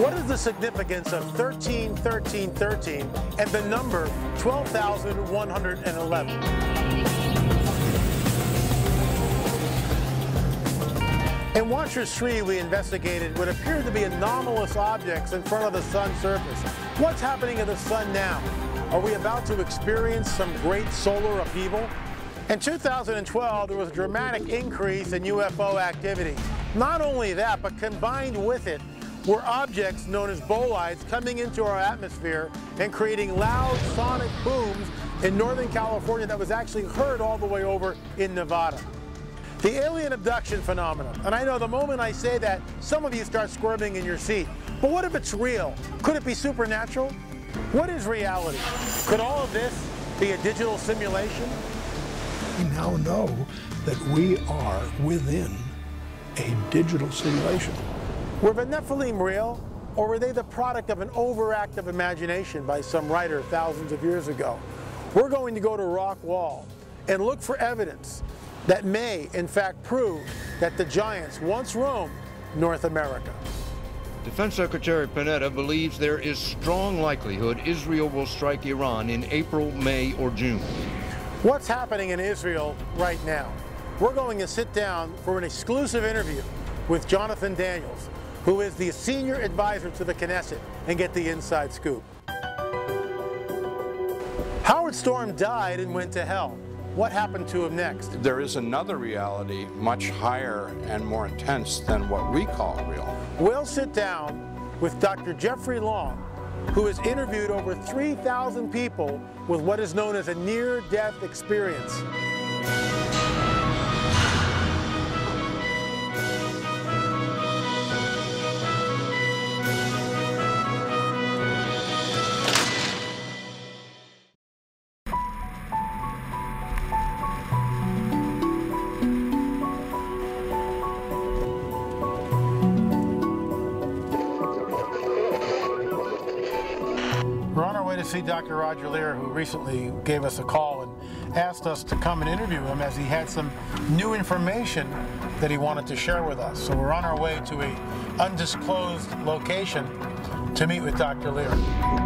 What is the significance of 13, 13, 13 and the number 12,111? In Watchers 3, we investigated what appeared to be anomalous objects in front of the sun's surface. What's happening to the sun now? Are we about to experience some great solar upheaval? In 2012, there was a dramatic increase in UFO activity. Not only that, but combined with it were objects known as bolides coming into our atmosphere and creating loud sonic booms in Northern California that was actually heard all the way over in Nevada. The alien abduction phenomenon, and I know the moment I say that, some of you start squirming in your seat. But what if it's real? Could it be supernatural? What is reality? Could all of this be a digital simulation? We now know that we are within a digital simulation. Were the Nephilim real, or were they the product of an overactive imagination by some writer thousands of years ago? We're going to go to Rock Wall and look for evidence that may, in fact, prove that the giants once roamed North America. Defense Secretary Panetta believes there is strong likelihood Israel will strike Iran in April, May, or June. What's happening in Israel right now? We're going to sit down for an exclusive interview with Jonathan Daniels, who is the senior advisor to the Knesset, and get the inside scoop. Howard Storm died and went to hell. What happened to him next? There is another reality much higher and more intense than what we call real. We'll sit down with Dr. Jeffrey Long, who has interviewed over 3,000 people with what is known as a near-death experience. See Dr. Roger Lear, who recently gave us a call and asked us to come and interview him as he had some new information that he wanted to share with us. So we're on our way to an undisclosed location to meet with Dr. Lear.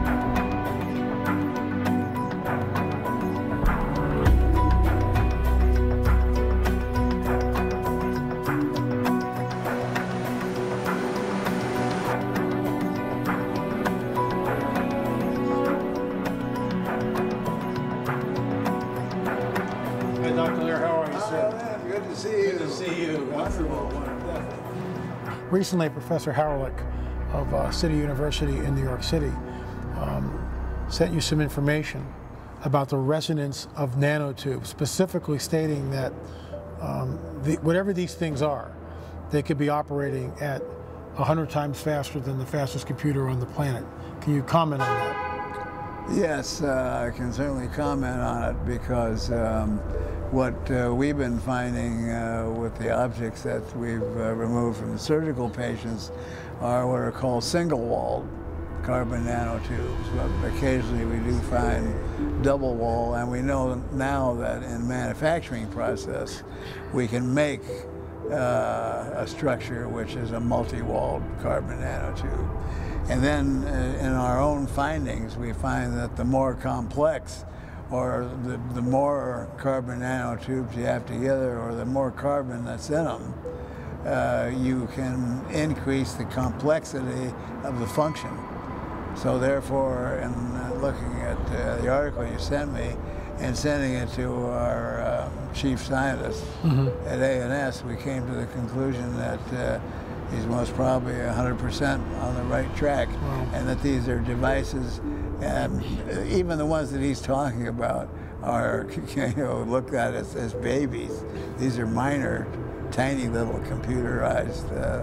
Recently, Professor Haralick of City University in New York City sent you some information about the resonance of nanotubes, specifically stating that whatever these things are, they could be operating at 100 times faster than the fastest computer on the planet. Can you comment on that? Yes, I can certainly comment on it because what we've been finding with the objects that we've removed from the surgical patients are what are called single-walled carbon nanotubes. But occasionally we do find double-wall, and we know now that in the manufacturing process we can make a structure which is a multi-walled carbon nanotube. And then in our own findings we find that the more complex or the more carbon nanotubes you have together, or the more carbon that's in them, you can increase the complexity of the function. So therefore, in looking at the article you sent me and sending it to our chief scientist at A&S, we came to the conclusion that he's most probably 100% on the right track, and that these are devices. And even the ones that he's talking about are, looked at as babies. These are minor, tiny little computerized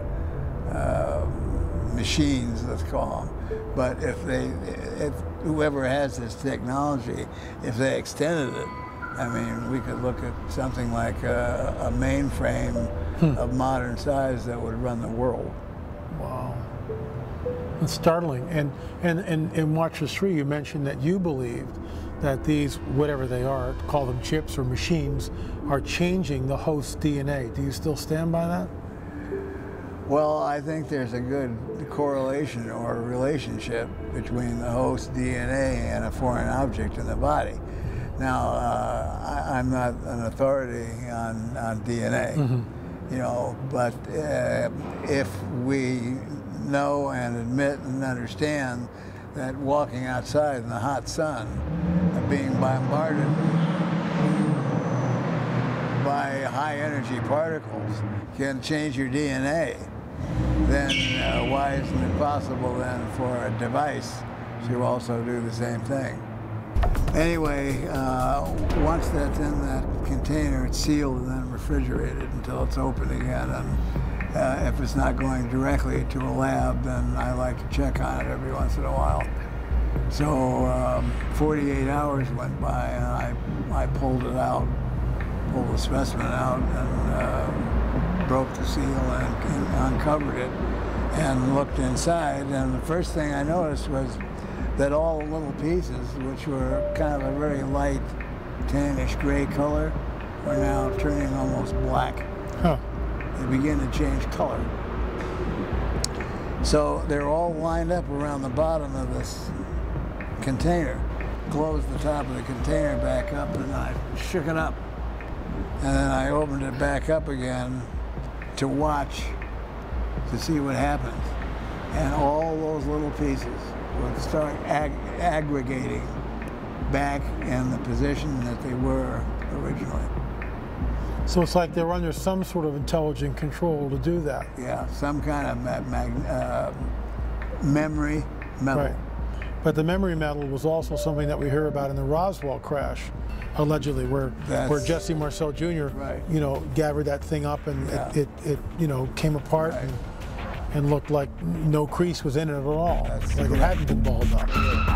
machines, let's call them. But if whoever has this technology, if they extended it, I mean, we could look at something like a mainframe of modern size that would run the world. Wow. It's startling. And in Watchers 3, you mentioned that you believed that these, whatever they are, call them chips or machines, are changing the host's DNA. Do you still stand by that? Well, I think there's a good correlation or relationship between the host DNA and a foreign object in the body. Now, I'm not an authority on DNA, you know, but if we know and admit and understand that walking outside in the hot sun, being bombarded by high energy particles can change your DNA, then why isn't it possible then for a device to also do the same thing? Anyway, once that's in that container, it's sealed and then refrigerated until it's open again. And if it's not going directly to a lab, then I like to check on it every once in a while. So 48 hours went by and I pulled it out, pulled the specimen out and broke the seal and uncovered it and looked inside. And the first thing I noticed was that all the little pieces, which were kind of a very light tannish gray color, are now turning almost black. Huh. They begin to change color. So they're all lined up around the bottom of this container. Closed the top of the container back up and I shook it up. And then I opened it back up again to watch, to see what happens. And all those little pieces would start aggregating back in the position that they were originally. So it's like they're under some sort of intelligent control to do that. Yeah, some kind of memory metal. Right. But the memory metal was also something that we hear about in the Roswell crash, allegedly, where Jesse Marcel Jr. Right. You know, gathered that thing up and it you know, came apart and looked like no crease was in it at all. Like it hadn't been balled up.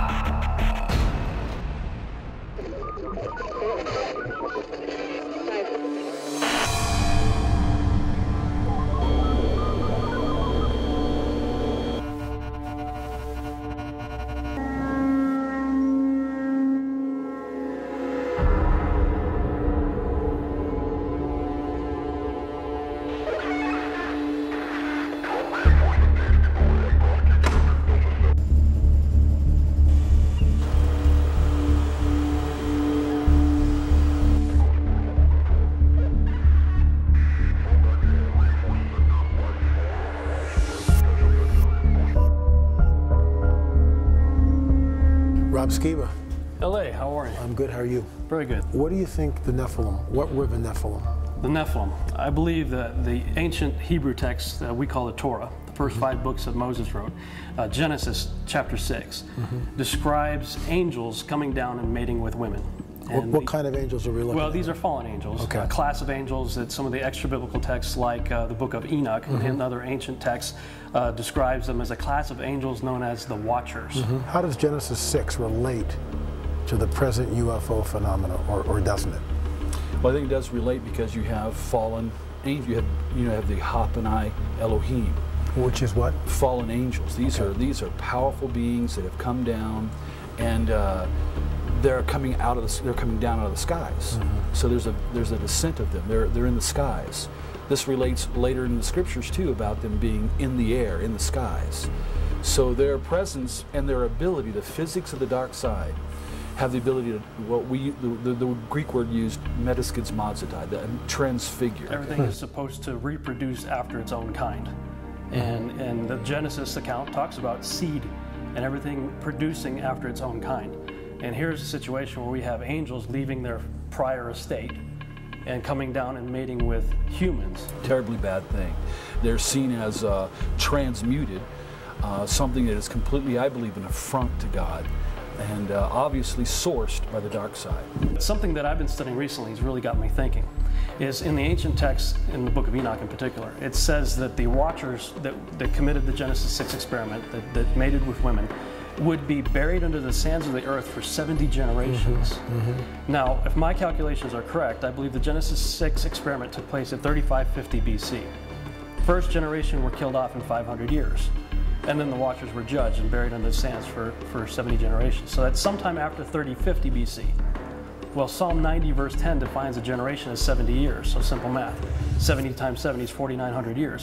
Rob Skiba. LA, how are you? I'm good, how are you? Very good. What do you think the Nephilim, what were the Nephilim? The Nephilim. I believe that the ancient Hebrew text we call the Torah, the first 5 books that Moses wrote, Genesis chapter 6, describes angels coming down and mating with women. And what kind of angels are we looking at? Well, these are fallen angels, okay. A class of angels that some of the extra-biblical texts like the book of Enoch and other ancient texts describes them as a class of angels known as the Watchers. How does Genesis 6 relate to the present UFO phenomena, or doesn't it? Well, I think it does relate because you have fallen angels. You have the Hapanai Elohim, which is what? Fallen angels. These are powerful beings that have come down, and they're coming down out of the skies. So there's a descent of them. They're in the skies. This relates later in the scriptures too about them being in the air, in the skies. So their presence and their ability, the physics of the dark side, have the ability to, the Greek word used, metaskizmazidai, the transfigure. Everything is supposed to reproduce after its own kind. And the Genesis account talks about seed and everything producing after its own kind. And here's a situation where we have angels leaving their prior estate and coming down and mating with humans. Terribly bad thing. They're seen as transmuted, something that is completely, I believe, an affront to God, and obviously sourced by the dark side. Something that I've been studying recently has really got me thinking, is in the ancient texts, in the book of Enoch in particular, it says that the Watchers that committed the Genesis 6 experiment, that mated with women, would be buried under the sands of the earth for 70 generations. Now, if my calculations are correct, I believe the Genesis 6 experiment took place at 3550 BC. First generation were killed off in 500 years. And then the Watchers were judged and buried under the sands for 70 generations. So that's sometime after 3050 BC. Well, Psalm 90 verse 10 defines a generation as 70 years, so simple math. 70 times 70 is 4,900 years.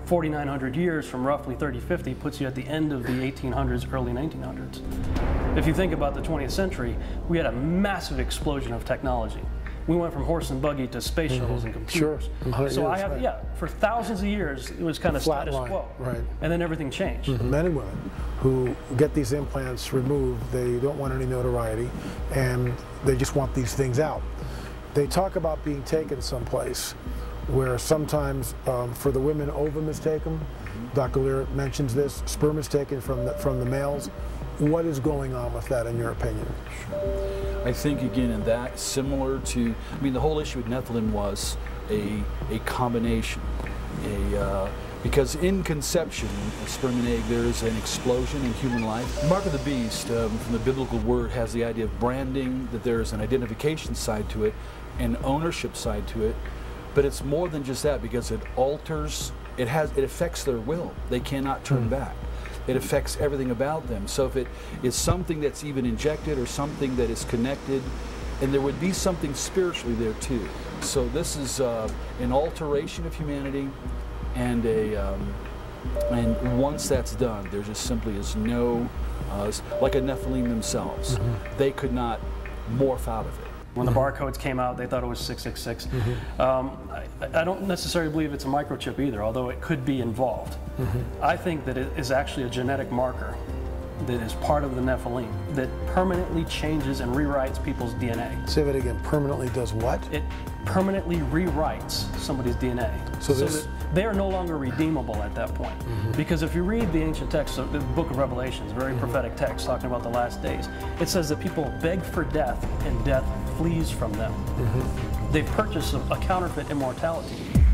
4,900 years from roughly 3050 puts you at the end of the 1800s, early 1900s. If you think about the 20th century, we had a massive explosion of technology. We went from horse and buggy to space shuttles and computers. Sure. So years, right. yeah, for thousands of years, it was kind of Flat status line, quo. right. And then everything changed. Men and women who get these implants removed, they don't want any notoriety, and they just want these things out. They talk about being taken someplace where sometimes for the women, ovum is taken. Dr. Lear mentions this. Sperm is taken from the males. What is going on with that, in your opinion? I think, again, in that, similar to, I mean, the whole issue with Nephilim was a combination. Because in conception, of sperm and egg, there is an explosion in human life. Mark of the Beast, from the biblical word, has the idea of branding, that there's an identification side to it, an ownership side to it. But it's more than just that, because it alters, it affects their will. They cannot turn back. It affects everything about them. So if it is something that's even injected or something that is connected, and there would be something spiritually there too. So this is an alteration of humanity, and and once that's done, there just simply is no, like a Nephilim themselves. They could not morph out of it. When the barcodes came out, they thought it was 666. I don't necessarily believe it's a microchip either, although it could be involved. I think that it is actually a genetic marker that is part of the Nephilim that permanently changes and rewrites people's DNA. Say that again. Permanently does what? It permanently rewrites somebody's DNA. So that they are no longer redeemable at that point. Because if you read the ancient texts, the book of Revelations, very prophetic text talking about the last days, it says that people beg for death and death flees from them. They purchase a counterfeit immortality.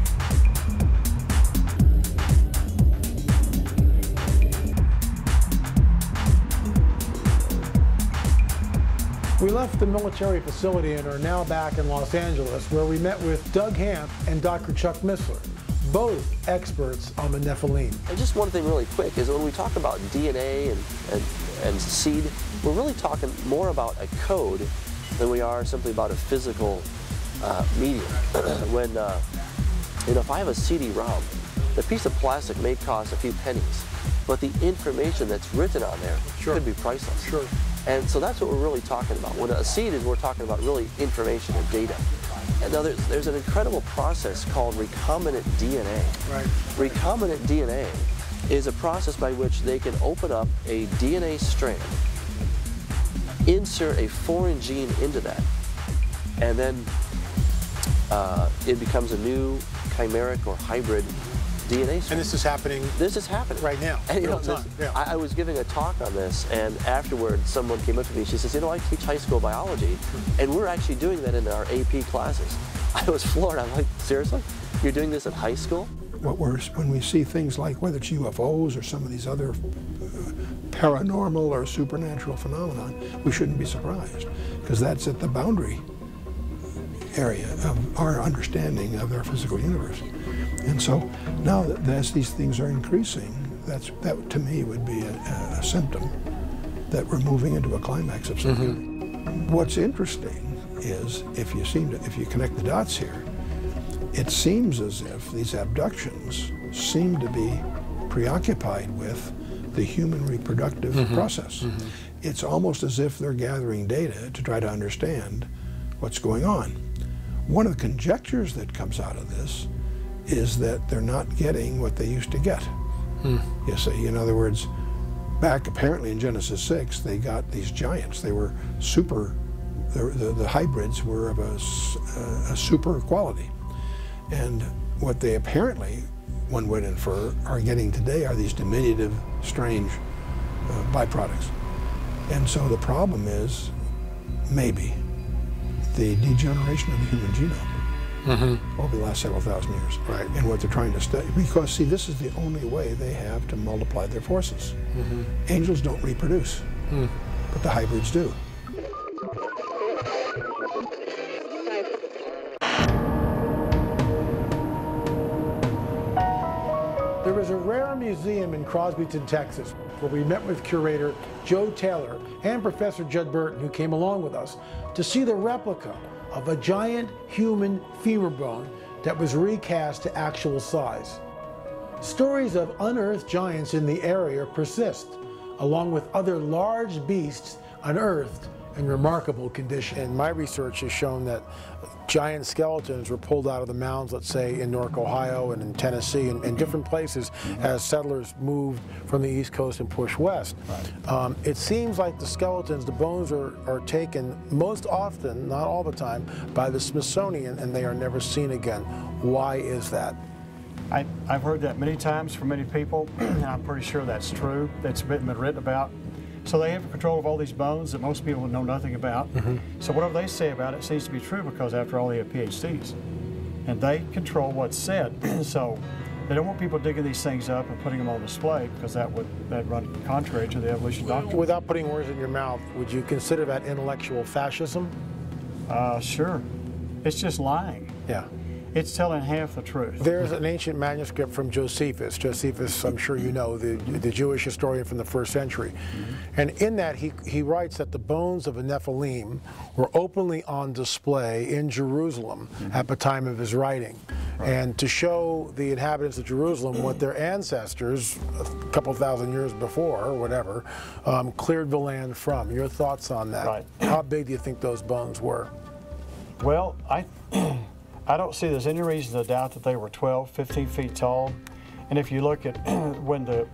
We left the military facility and are now back in Los Angeles, where we met with Doug Hamp and Dr. Chuck Missler, both experts on the Nephilim. And just one thing really quick is when we talk about DNA and seed, we're really talking more about a code than we are simply about a physical medium. When, if I have a CD-ROM, the piece of plastic may cost a few pennies, but the information that's written on there could be priceless. And so that's what we're really talking about. When a seed is, we're talking about really information and data. And now there's an incredible process called recombinant DNA. Recombinant DNA is a process by which they can open up a DNA strand, insert a foreign gene into that, and then it becomes a new chimeric or hybrid DNA strand. And this is happening. This is happening right now. And I was giving a talk on this, and afterward, someone came up to me. She says, "I teach high school biology, and we're actually doing that in our AP classes." I was floored. I'm like, "Seriously? You're doing this in high school?" When we see things like whether it's UFOs or some of these other paranormal or supernatural phenomenon, we shouldn't be surprised, because that's at the boundary area of our understanding of our physical universe. And so now that as these things are increasing, that to me would be a symptom that we're moving into a climax of some kind. What's interesting is if you connect the dots here, it seems as if these abductions seem to be preoccupied with the human reproductive process. It's almost as if they're gathering data to try to understand what's going on. One of the conjectures that comes out of this is that they're not getting what they used to get. You see, in other words, back apparently in Genesis 6, they got these giants. They were super, the hybrids were of a super quality. And what they apparently, one would infer, are getting today are these diminutive, strange byproducts. And so the problem is, maybe, the degeneration of the human genome over the last several thousand years. And what they're trying to study, because see, this is the only way they have to multiply their forces. Angels don't reproduce, but the hybrids do. There is a rare museum in Crosbyton, Texas, where we met with curator Joe Taylor and Professor Judd Burton, who came along with us to see the replica of a giant human femur bone that was recast to actual size. stories of unearthed giants in the area persist, along with other large beasts unearthed in remarkable condition. And my research has shown that giant skeletons were pulled out of the mounds, let's say in Newark, Ohio, and in Tennessee, and different places as settlers moved from the East Coast and pushed west. Right. It seems like the skeletons, the bones are taken most often, not all the time, by the Smithsonian, and they are never seen again. Why is that? I've heard that many times from many people, and I'm pretty sure that's true. That's been written about. So they have control of all these bones that most people know nothing about. So whatever they say about it seems to be true, because after all, they have PhDs. And they control what's said. So they don't want people digging these things up and putting them on display, because that'd run contrary to the evolution doctrine. Without putting words in your mouth, would you consider that intellectual fascism? Sure. It's just lying. Yeah. It's telling half the truth. There's an ancient manuscript from Josephus. Josephus, I'm sure you know, the Jewish historian from the 1st century. And in that, he writes that the bones of a Nephilim were openly on display in Jerusalem at the time of his writing. Right. And to show the inhabitants of Jerusalem what their ancestors, a couple thousand years before, or whatever, cleared the land from. Your thoughts on that? Right. How big do you think those bones were? Well, I don't see there's any reason to doubt that they were 12, 15 feet tall. And if you look at when the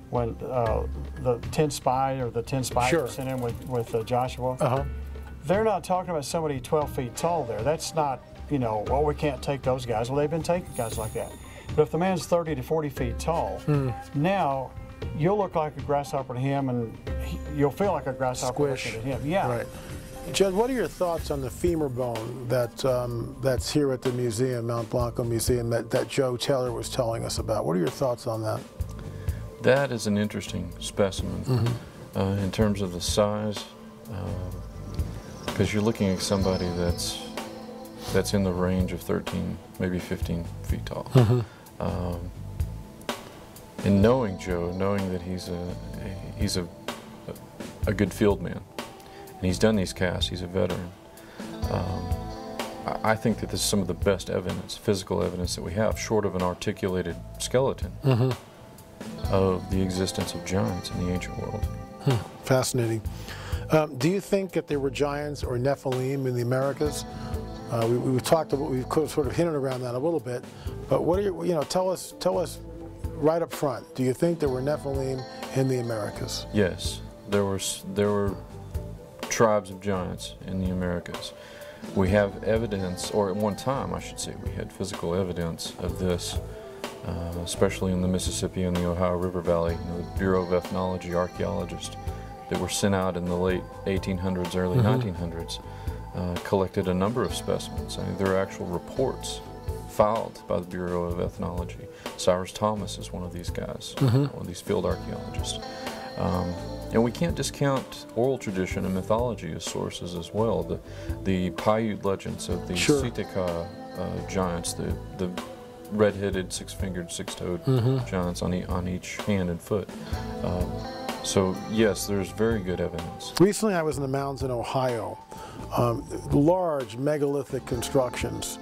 10 spy or the 10 spies were sent in with Joshua, they're not talking about somebody 12 feet tall there. That's not, you know, well, we can't take those guys. Well, they've been taking guys like that. But if the man's 30 to 40 feet tall, now you'll look like a grasshopper to him, and you'll feel like a grasshopper looking at him. Yeah. Right. Judd, what are your thoughts on the femur bone that's here at the museum, Mount Blanco Museum, that Joe Taylor was telling us about? What are your thoughts on that? That is an interesting specimen in terms of the size, because you're looking at somebody that's in the range of 13, maybe 15 feet tall. And knowing Joe, knowing that he's a good field man, and he's done these casts, he's a veteran. I think that this is some of the best evidence, physical evidence that we have, short of an articulated skeleton, of the existence of giants in the ancient world. Fascinating. Do you think that there were giants or Nephilim in the Americas? We've talked about, we've sort of hinted around that a little bit, but what are you tell us right up front. Do you think there were Nephilim in the Americas? Yes, there were tribes of giants in the Americas. We have evidence, or at one time I should say, we had physical evidence of this, especially in the Mississippi and the Ohio River Valley. The Bureau of Ethnology archaeologists that were sent out in the late 1800s, early 1900s, collected a number of specimens. I mean, there are actual reports filed by the Bureau of Ethnology. Cyrus Thomas is one of these guys, one of these field archaeologists. And we can't discount oral tradition and mythology as sources as well. The Paiute legends of the Sitka giants, the red-headed, six-fingered, six-toed giants on each hand and foot. So yes, there's very good evidence. Recently I was in the mountains in Ohio. Large megalithic constructions.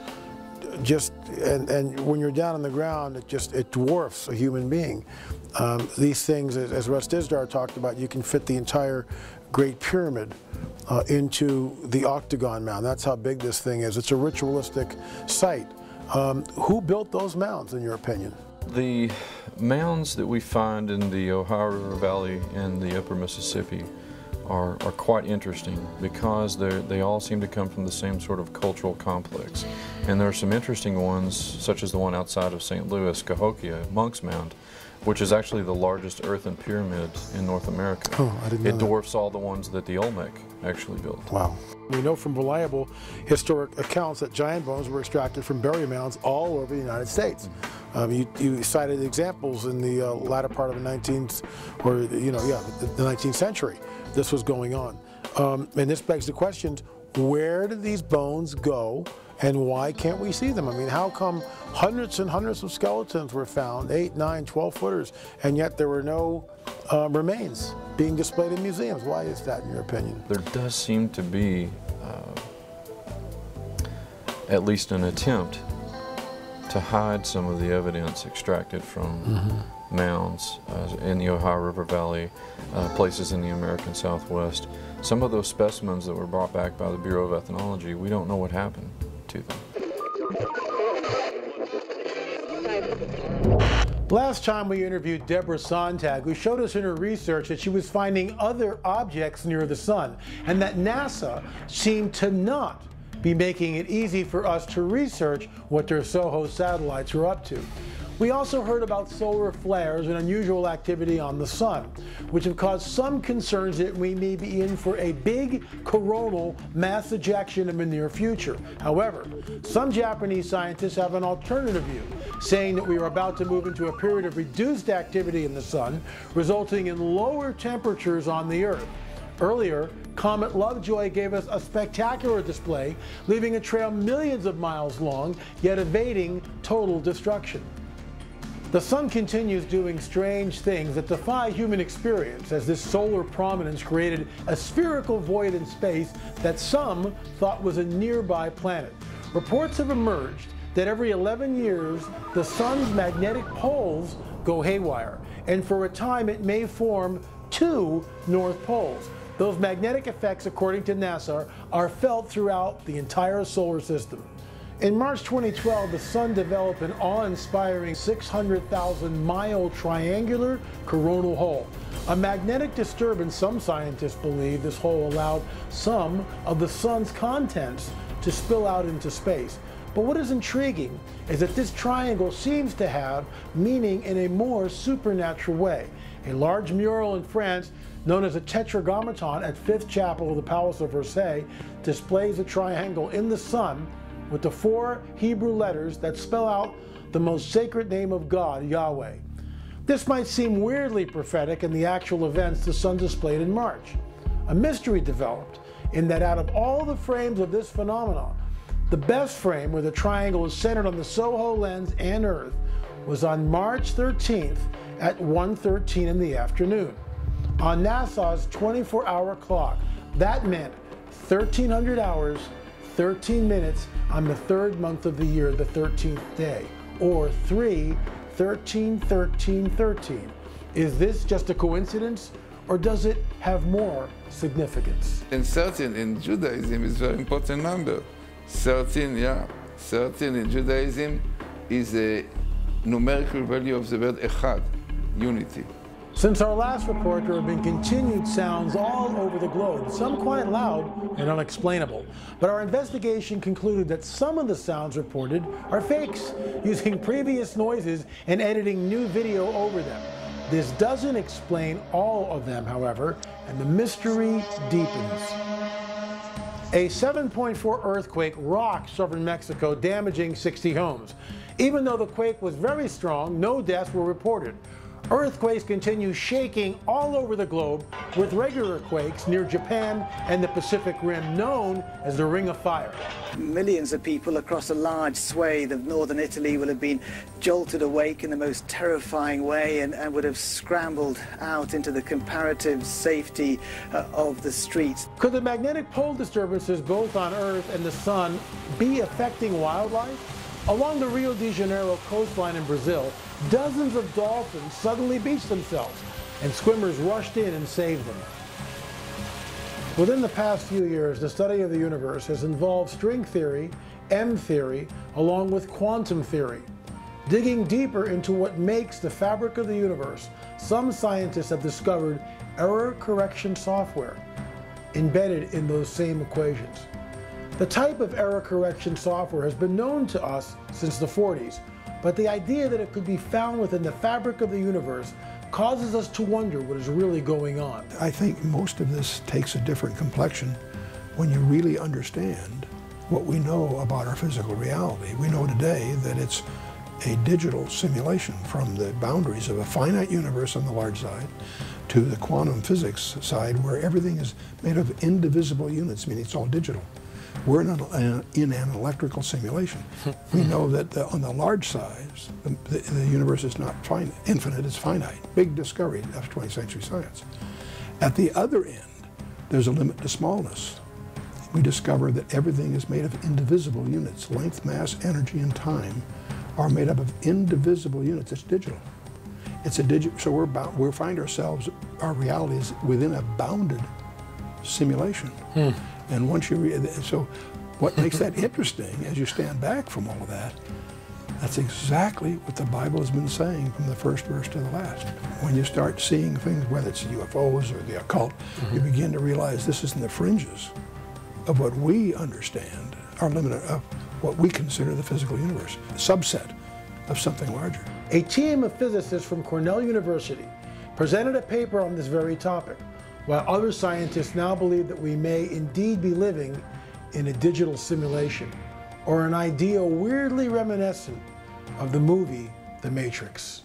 And when you're down on the ground, it dwarfs a human being. These things, as Russ Dizdar talked about, you can fit the entire Great Pyramid into the Octagon Mound. That's how big this thing is. It's a ritualistic site. Who built those mounds, in your opinion? The mounds that we find in the Ohio River Valley and the upper Mississippi are quite interesting, because they all seem to come from the same sort of cultural complex. And there are some interesting ones, such as the one outside of St. Louis, Cahokia, Monk's Mound, which is actually the largest earthen pyramid in North America. Oh, I didn't know that. Dwarfs all the ones that the Olmec actually built. Wow. We know from reliable historic accounts that giant bones were extracted from burial mounds all over the United States. You cited examples in the latter part of the 19th, or the 19th century. This was going on. And this begs the question, where did these bones go, and why can't we see them? I mean, how come hundreds and hundreds of skeletons were found, 8, 9, 12 footers, and yet there were no remains being displayed in museums? Why is that, in your opinion? There does seem to be at least an attempt to hide some of the evidence extracted from mounds in the Ohio River Valley, places in the American Southwest. Some of those specimens that were brought back by the Bureau of Ethnology, we don't know what happened to them. Last time we interviewed Deborah Sontag, who showed us in her research that she was finding other objects near the sun, and that NASA seemed to not be making it easy for us to research what their SOHO satellites are up to. We also heard about solar flares and unusual activity on the sun, which have caused some concerns that we may be in for a big coronal mass ejection in the near future. However, some Japanese scientists have an alternative view, saying that we are about to move into a period of reduced activity in the sun, resulting in lower temperatures on the Earth. Earlier, Comet Lovejoy gave us a spectacular display, leaving a trail millions of miles long, yet evading total destruction. The sun continues doing strange things that defy human experience, as this solar prominence created a spherical void in space that some thought was a nearby planet. Reports have emerged that every 11 years, the sun's magnetic poles go haywire, and for a time it may form two North Poles. Those magnetic effects, according to NASA, are felt throughout the entire solar system. In March 2012, the sun developed an awe-inspiring 600,000-mile triangular coronal hole. A magnetic disturbance, some scientists believe this hole allowed some of the sun's contents to spill out into space. But what is intriguing is that this triangle seems to have meaning in a more supernatural way. A large mural in France, known as a tetragrammaton at Fifth Chapel of the Palace of Versailles, displays a triangle in the sun with the 4 Hebrew letters that spell out the most sacred name of God, Yahweh. This might seem weirdly prophetic in the actual events the sun displayed in March. A mystery developed in that out of all the frames of this phenomenon, the best frame, where the triangle is centered on the SOHO lens and Earth, was on March 13th at 1:13 in the afternoon. On NASA's 24-hour clock, that meant 1,300 hours, 13 minutes on the 3rd month of the year, the 13th day, or 3-13-13-13. Is this just a coincidence, or does it have more significance? And 13 in Judaism is a very important number. 13, yeah. 13 in Judaism is a numerical value of the word echad, unity. Since our last report, there have been continued sounds all over the globe, some quite loud and unexplainable. But our investigation concluded that some of the sounds reported are fakes, using previous noises and editing new video over them. This doesn't explain all of them, however, and the mystery deepens. A 7.4 earthquake rocked southern Mexico, damaging 60 homes. Even though the quake was very strong, no deaths were reported. Earthquakes continue shaking all over the globe, with regular quakes near Japan and the Pacific Rim, known as the Ring of Fire. Millions of people across a large swathe of northern Italy will have been jolted awake in the most terrifying way and would have scrambled out into the comparative safety of the streets. Could the magnetic pole disturbances both on Earth and the sun be affecting wildlife? Along the Rio de Janeiro coastline in Brazil, dozens of dolphins suddenly beached themselves, and swimmers rushed in and saved them. Within the past few years, the study of the universe has involved string theory, M theory, along with quantum theory. Digging deeper into what makes the fabric of the universe, some scientists have discovered error correction software embedded in those same equations. The type of error correction software has been known to us since the 40s, but the idea that it could be found within the fabric of the universe causes us to wonder what is really going on. I think most of this takes a different complexion when you really understand what we know about our physical reality. We know today that it's a digital simulation from the boundaries of a finite universe on the large side to the quantum physics side, where everything is made of indivisible units, meaning it's all digital. We're in an electrical simulation. We know that on the large size, the universe is not infinite, it's finite. Big discovery of 20th century science. At the other end, there's a limit to smallness. We discover that everything is made of indivisible units. Length, mass, energy, and time are made up of indivisible units. It's digital. It's a digital. So we find ourselves, our reality is within a bounded simulation. And once so what makes that interesting as you stand back from all of that, that's exactly what the Bible has been saying from the first verse to the last. When you start seeing things, whether it's UFOs or the occult, you begin to realize this is in the fringes of what we understand, our limit of what we consider the physical universe, a subset of something larger. A team of physicists from Cornell University presented a paper on this very topic, while other scientists now believe that we may indeed be living in a digital simulation, or an idea weirdly reminiscent of the movie The Matrix.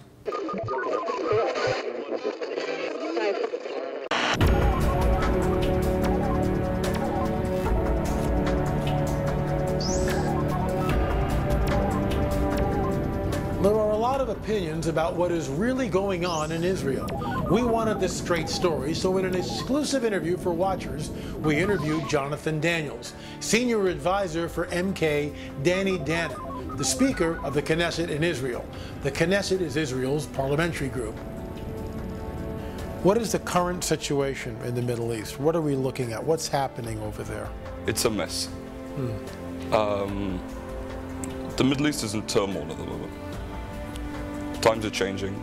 There are a lot of opinions about what is really going on in Israel. We wanted this straight story, so in an exclusive interview for Watchers, we interviewed Jonathan Daniels, senior advisor for MK Danny Danon, the speaker of the Knesset in Israel. The Knesset is Israel's parliamentary group. What is the current situation in the Middle East? What are we looking at? What's happening over there? It's a mess. The Middle East is in turmoil at the moment. Times are changing.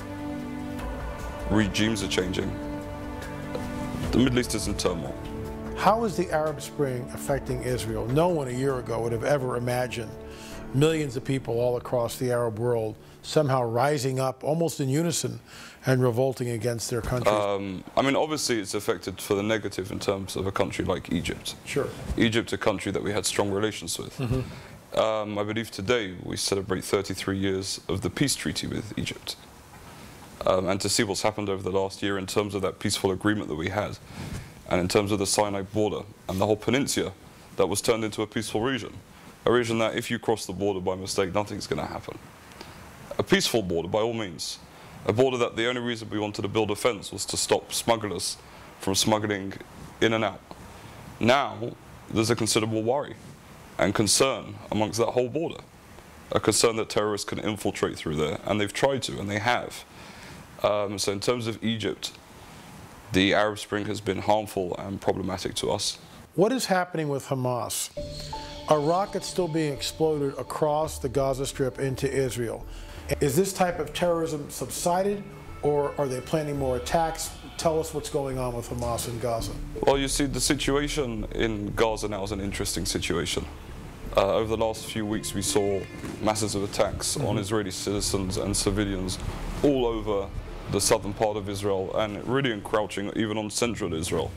Regimes are changing. The Middle East is in turmoil. How is the Arab Spring affecting Israel? No one a year ago would have ever imagined millions of people all across the Arab world somehow rising up almost in unison and revolting against their country. I mean, obviously it's affected for the negative in terms of a country like Egypt. Sure. Egypt, a country that we had strong relations with. I believe today we celebrate 33 years of the peace treaty with Egypt. And to see what's happened over the last year in terms of that peaceful agreement that we had, and in terms of the Sinai border and the whole peninsula that was turned into a peaceful region. A region that if you cross the border by mistake, nothing's going to happen. A peaceful border by all means. A border that the only reason we wanted to build a fence was to stop smugglers from smuggling in and out. Now, there's a considerable worry and concern amongst that whole border. A concern that terrorists can infiltrate through there, and they've tried to, and they have. So in terms of Egypt, the Arab Spring has been harmful and problematic to us. What is happening with Hamas? Are rockets still being exploded across the Gaza Strip into Israel? Is this type of terrorism subsided, or are they planning more attacks? Tell us what's going on with Hamas in Gaza. Well, you see, the situation in Gaza now is an interesting situation. Over the last few weeks, we saw masses of attacks on Israeli citizens and civilians all over the southern part of Israel, and really encroaching even on central Israel.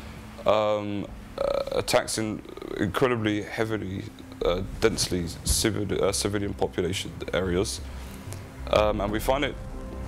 Attacks in incredibly heavily, densely civilian population areas. And we find it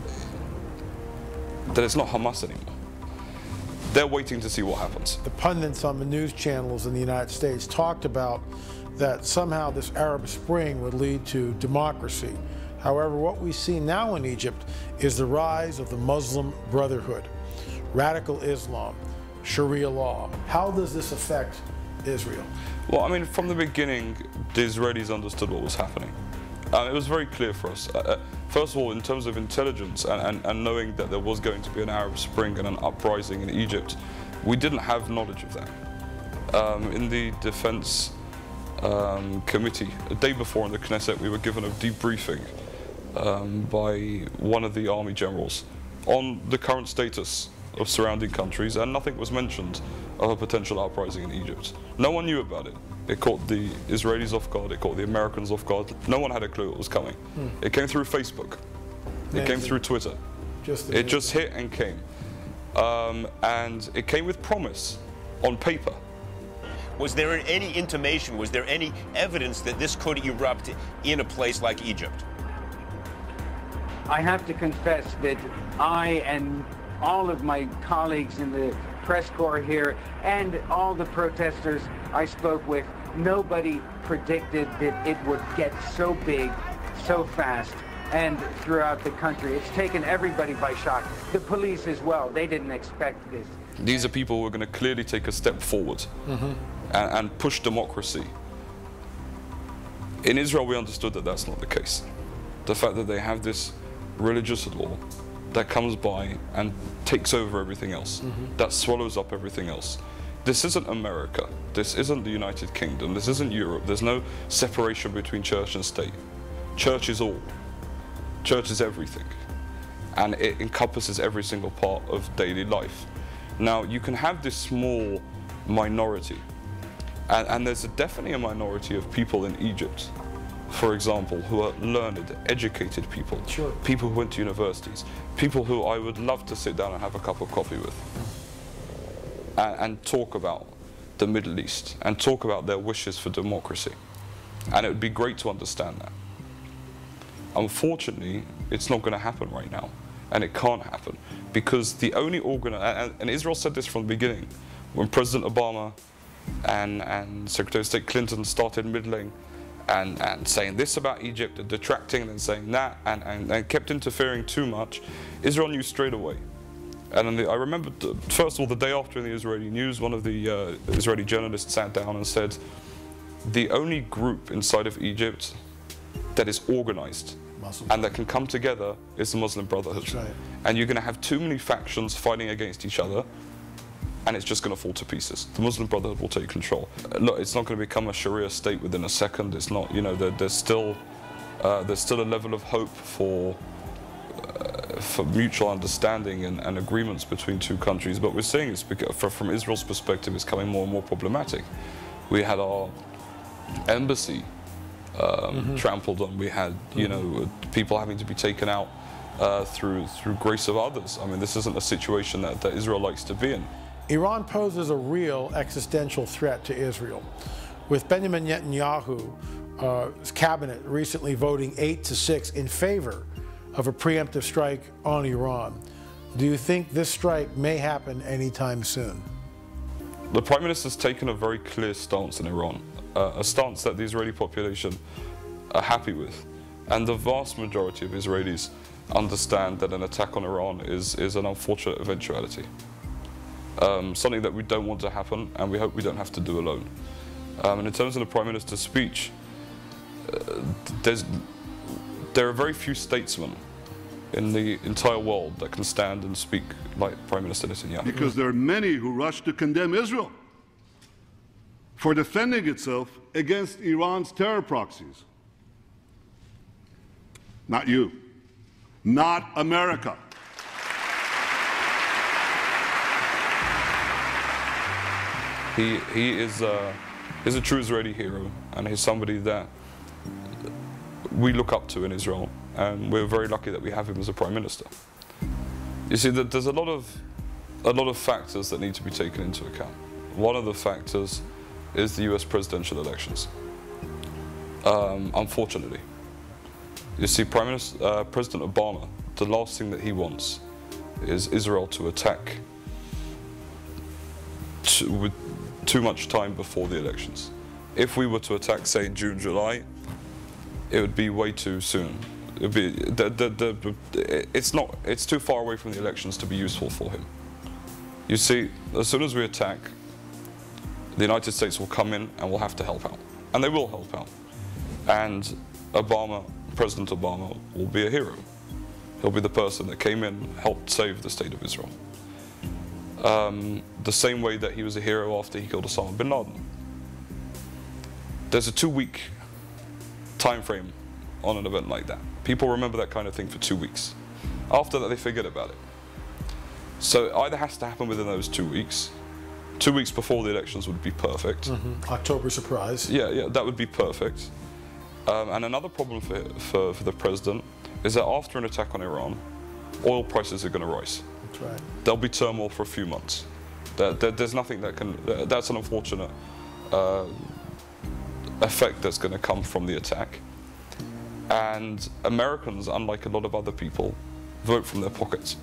that it's not Hamas anymore. They're waiting to see what happens. The pundits on the news channels in the United States talked about that somehow this Arab Spring would lead to democracy. However, what we see now in Egypt is the rise of the Muslim Brotherhood, radical Islam, Sharia law. How does this affect Israel? Well, I mean, from the beginning, the Israelis understood what was happening. It was very clear for us. First of all, in terms of intelligence and knowing that there was going to be an Arab Spring and an uprising in Egypt, we didn't have knowledge of that. In the Defense Committee, a day before in the Knesset, we were given a debriefing by one of the army generals on the current status of surrounding countries, and nothing was mentioned of a potential uprising in Egypt. No one knew about it. It caught the Israelis off guard, it caught the Americans off guard. No one had a clue what was coming. It came through Facebook. It came through Twitter. It just hit and came. And it came with promise on paper. Was there any intimation, was there any evidence that this could erupt in a place like Egypt? I have to confess that I and all of my colleagues in the press corps here and all the protesters I spoke with, nobody predicted that it would get so big, so fast, and throughout the country. It's taken everybody by shock. The police as well, they didn't expect this. These are people who are going to clearly take a step forward and push democracy. In Israel, we understood that that's not the case. The fact that they have this religious law that comes by and takes over everything else, that swallows up everything else. This isn't America, this isn't the United Kingdom, this isn't Europe. There's no separation between church and state. Church is all. Church is everything. And it encompasses every single part of daily life. Now, you can have this small minority, and there's definitely a minority of people in Egypt, for example, who are learned, educated people, people who went to universities, people who I would love to sit down and have a cup of coffee with, and talk about the Middle East, and talk about their wishes for democracy. And it would be great to understand that. Unfortunately, it's not going to happen right now, and it can't happen, because the only and Israel said this from the beginning, when President Obama and Secretary of State Clinton started middling and saying this about Egypt, and detracting, and then saying that, and kept interfering too much, Israel knew straight away. And I remember, first of all, the day after in the Israeli news, one of the Israeli journalists sat down and said, the only group inside of Egypt that is organized and that can come together is the Muslim Brotherhood. That's right. And you're going to have too many factions fighting against each other, and it's just going to fall to pieces. The Muslim Brotherhood will take control. Look, it's not going to become a Sharia state within a second. It's not, you know, there's still a level of hope for mutual understanding and agreements between two countries. But we're seeing it's from Israel's perspective, it's becoming more and more problematic. We had our embassy trampled on. We had, you know, people having to be taken out through grace of others. I mean, this isn't a situation that Israel likes to be in. Iran poses a real existential threat to Israel, with Benjamin Netanyahu's cabinet recently voting 8-6 in favor of a preemptive strike on Iran. Do you think this strike may happen anytime soon? The Prime Minister's taken a very clear stance in Iran, a stance that the Israeli population are happy with. And the vast majority of Israelis understand that an attack on Iran is an unfortunate eventuality. Something that we don't want to happen, and we hope we don't have to do alone. And in terms of the Prime Minister's speech, there are very few statesmen in the entire world that can stand and speak like Prime Minister Netanyahu. Because there are many who rush to condemn Israel for defending itself against Iran's terror proxies. Not you. Not America. He is a true Israeli hero, and he's somebody that we look up to in Israel, and we're very lucky that we have him as a Prime Minister. You see, there's a lot of factors that need to be taken into account. One of the factors is the US presidential elections. Unfortunately, you see, President Obama, the last thing that he wants is Israel to attack with too much time before the elections. If we were to attack, say, in June, July, it would be way too soon. It'd be, it's too far away from the elections to be useful for him. You see, as soon as we attack, the United States will come in and will have to help out. And they will help out. And President Obama will be a hero. He'll be the person that came in, helped save the state of Israel. The same way that he was a hero after he killed Osama bin Laden. There's a 2-week time frame on an event like that. People remember that kind of thing for 2 weeks. After that, they forget about it. So it either has to happen within those 2 weeks. 2 weeks before the elections would be perfect. October surprise. Yeah, that would be perfect. And another problem for the president is that after an attack on Iran, oil prices are going to rise. That's right. There'll be turmoil for a few months. There's nothing that can, that's an unfortunate effect that's going to come from the attack. And Americans, unlike a lot of other people, vote from their pockets.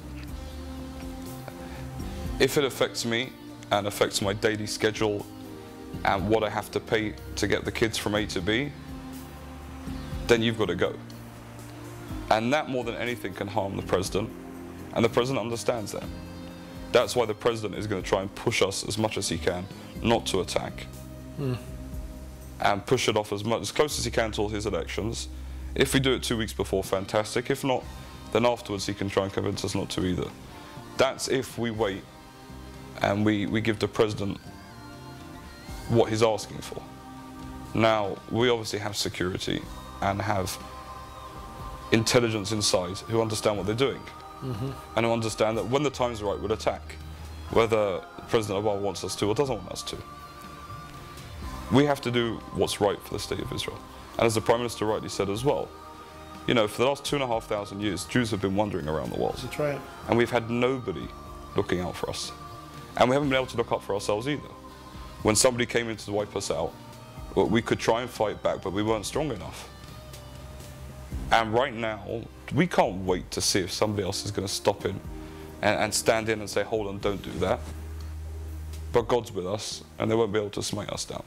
If it affects me and affects my daily schedule and what I have to pay to get the kids from A to B, then you've got to go. And that more than anything can harm the president, and the president understands that. That's why the president is going to try and push us as much as he can not to attack, and push it off as close as he can to his elections, If we do it 2 weeks before, fantastic. If not, then afterwards he can try and convince us not to either. That's if we wait and we give the president what he's asking for. Now, we obviously have security and have intelligence inside who understand what they're doing and who understand that when the time's right, we'll attack, whether President Obama wants us to or doesn't want us to. We have to do what's right for the state of Israel. And as the Prime Minister rightly said as well, you know, for the last 2,500 years, Jews have been wandering around the world. That's right. And we've had nobody looking out for us. And we haven't been able to look out for ourselves either. When somebody came in to wipe us out, we could try and fight back, but we weren't strong enough. And right now, we can't wait to see if somebody else is going to stop in and stand in and say, hold on, don't do that. But God's with us, and they won't be able to smite us down.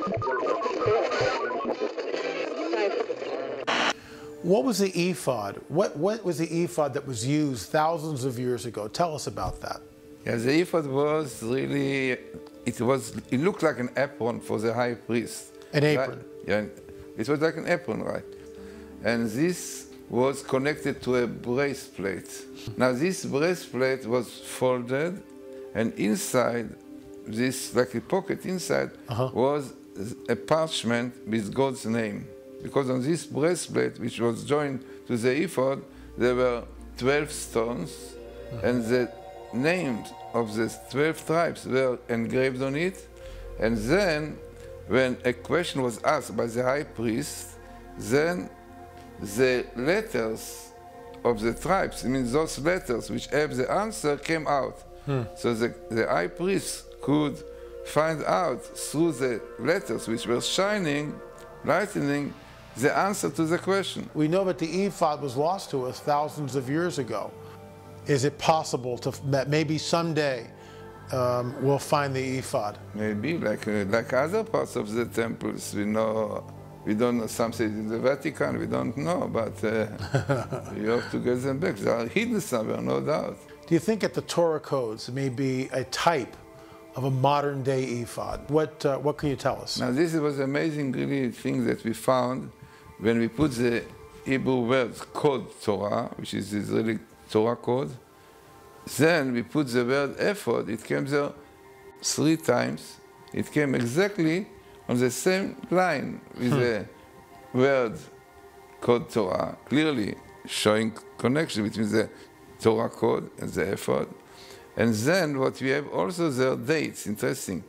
What was the ephod? What was the ephod that was used thousands of years ago? Tell us about that. Yeah, the ephod was really, it looked like an apron for the high priest. An apron? Right? Yeah, it was like an apron, right? And this was connected to a breastplate. Now this breastplate was folded, and inside this, like a pocket inside, was a parchment with God's name. Because on this breastplate, which was joined to the ephod, there were 12 stones, and the names of the 12 tribes were engraved on it. And then, when a question was asked by the high priest, then the letters of the tribes, I mean those letters which have the answer, came out. So the high priest could find out through the letters which were shining, lightening, the answer to the question. We know that the ephod was lost to us thousands of years ago. Is it possible that maybe someday we'll find the ephod? Maybe, like other parts of the temples, we don't know something in the Vatican, we don't know, but you have to get them back. They are hidden somewhere, no doubt. Do you think that the Torah codes may be a type of a modern-day ephod? What can you tell us? Now, this was amazing, really, thing that we found when we put the Hebrew word code Torah, which is the Israeli Torah code. Then we put the word ephod. It came there 3 times. It came exactly on the same line with the word code Torah, clearly showing connection between the Torah code and the ephod. And then what we have also there, dates, interesting.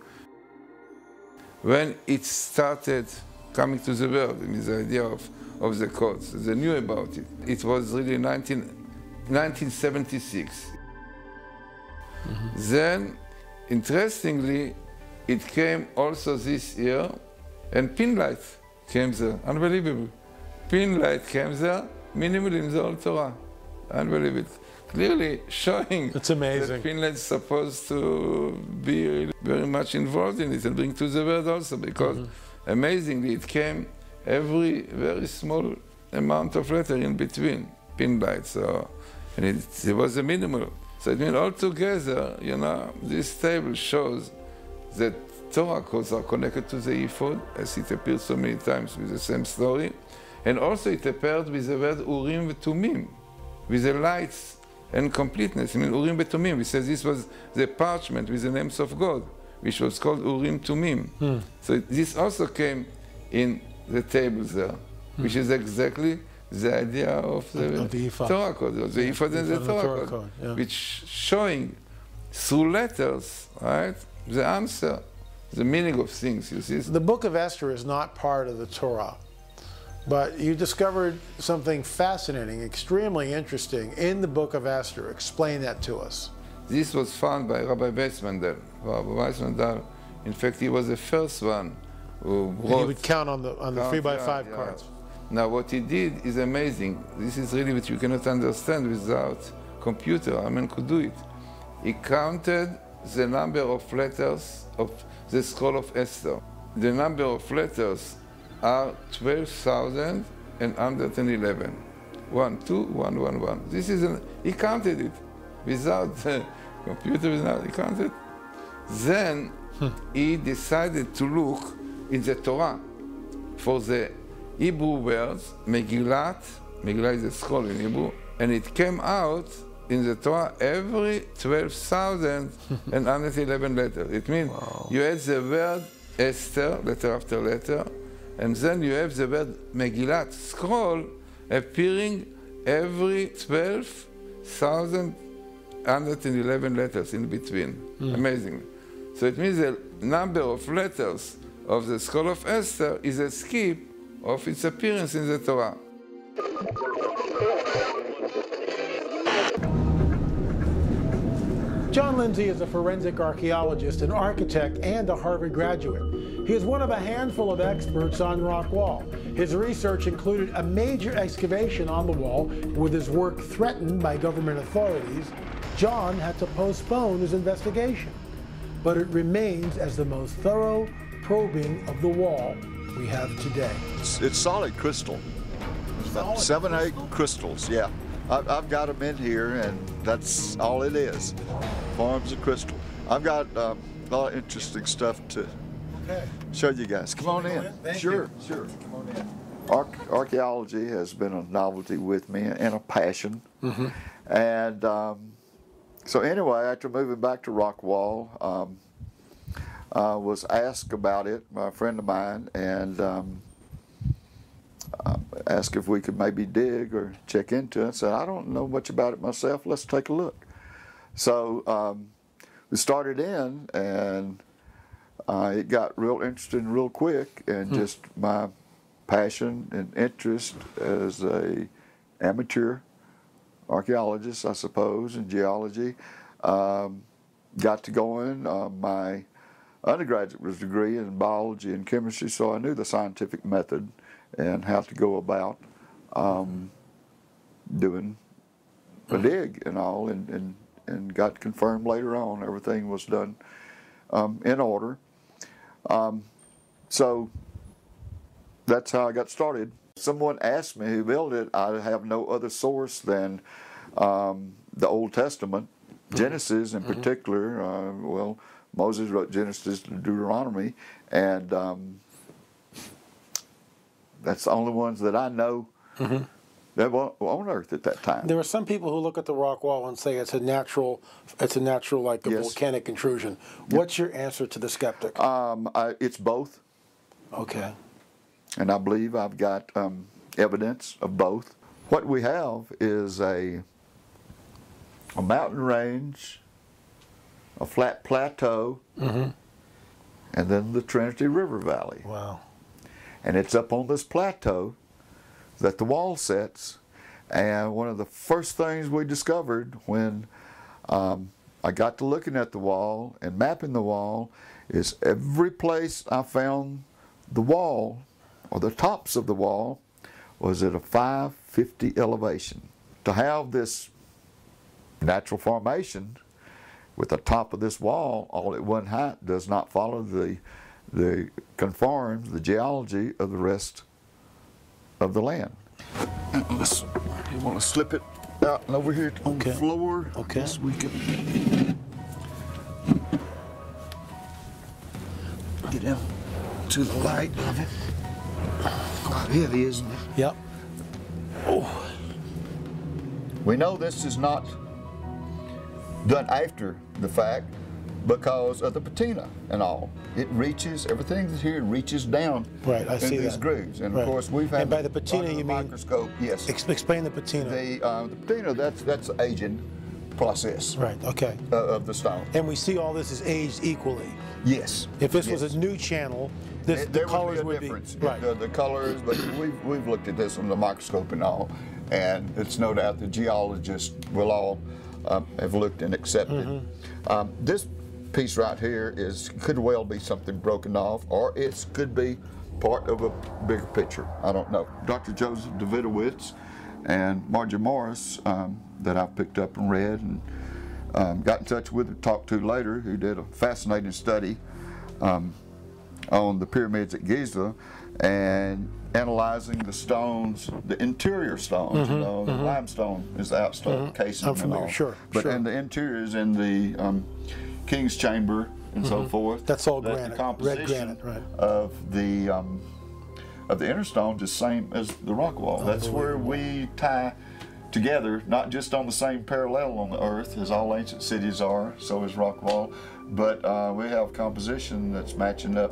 When it started coming to the world, I mean, the idea of the codes, they knew about it. It was really 1976. Then, interestingly, it came also this year, and pinlight came there. Unbelievable. Pinlight came there, minimal in the old Torah. Unbelievable. Clearly showing it's amazing. That Finland is supposed to be very much involved in it and bring to the world also, because amazingly it came every very small amount of letter in between pinlight. So, and it was a minimal. So it means altogether, you know, this table shows that Torah codes are connected to the ephod, as it appears so many times with the same story, and also it appeared with the word Urim v'Tumim, with the lights and completeness. I mean, Urim v'Tumim, we said this was the parchment with the names of God, which was called Urim Tumim. So this also came in the tables there, which is exactly the idea of the Torah code, the ephod and the Torah code, which showing through letters, right, the answer, the meaning of things, you see. The book of Esther is not part of the Torah. But you discovered something fascinating, extremely interesting in the book of Esther. Explain that to us. This was found by Rabbi Weizmandel. Rabbi Weizmandel, in fact, he was the first one who brought... And he would count on the 3x5 cards. Now, what he did is amazing. This is really what you cannot understand without computer. A man could do it. He counted the number of letters of the scroll of Esther. The number of letters are 12,111. 1, 2, 1, 1, 1. This is he counted it without computer. He counted. Then he decided to look in the Torah for the Hebrew words, Megillat. Megillah is a scroll in Hebrew, and it came out in the Torah every 12,111 letters. It means you had the word Esther, letter after letter, and then you have the word Megillat, scroll, appearing every 12,111 letters in between. Amazing. So it means the number of letters of the scroll of Esther is a skip of its appearance in the Torah. John Lindsay is a forensic archaeologist, an architect, and a Harvard graduate. He is one of a handful of experts on rock wall. His research included a major excavation on the wall. With his work threatened by government authorities, John had to postpone his investigation. But it remains as the most thorough probing of the wall we have today. It's solid crystal. About 7 or 8 crystals, yeah. I've got them in here, and that's all it is. Forms of crystal. I've got a lot of interesting stuff to show you guys. Come on in. Sure. Come on in. Archaeology has been a novelty with me and a passion. And so anyway, after moving back to Rockwall, I was asked about it by a friend of mine, and asked if we could maybe dig or check into it. I said, I don't know much about it myself, let's take a look. So we started in, and it got real interesting real quick, and just my passion and interest as a amateur archaeologist, I suppose, in geology, got to going. My undergraduate degree in biology and chemistry, so I knew the scientific method and how to go about doing a dig and all, and got confirmed later on. Everything was done in order. So that's how I got started. Someone asked me who built it. I have no other source than the Old Testament, Genesis in particular. Well, Moses wrote Genesis and Deuteronomy, and that's the only ones that I know that were on Earth at that time. There are some people who look at the rock wall and say it's a natural like a volcanic intrusion. What's your answer to the skeptic? It's both. Okay. And I believe I've got evidence of both. What we have is a mountain range, a flat plateau, and then the Trinity River Valley. Wow. And it's up on this plateau that the wall sets. And one of the first things we discovered when I got to looking at the wall and mapping the wall is every place I found the wall, or the tops of the wall, was at a 550 elevation. To have this natural formation with the top of this wall all at one height does not follow conforms the geology of the rest of the land. You want to slip it out and over here on the floor? Okay. Yes, we can get down to the light of it. Quite heavy, isn't it? Yep. Oh. We know this is not done after the fact because of the patina and all. It reaches, everything that's here reaches down I see these grooves. And of course we've had, and by the patina you mean microscope, yes. Explain the patina. The patina, that's aging process. Right, okay. Of the stone. And we see all this is aged equally. Yes. If this was a new channel, the colors would be difference. Right. The colors, but we've looked at this under the microscope and all, and it's no doubt the geologists will all have looked and accepted. This piece right here could well be something broken off, or it could be part of a bigger picture. I don't know. Dr. Joseph Davidowitz and Margie Morris that I've picked up and read and got in touch with and talked to later, who did a fascinating study on the pyramids at Giza and analyzing the stones, the interior stones. You know, the limestone is the outside casing and all. But in the interior is in the King's Chamber and so forth. That's all that granite, the composition red granite, right. of the of the inner stones is same as the rock wall. That's where we tie together, not just on the same parallel on the earth as all ancient cities are, so is rock wall, but we have composition that's matching up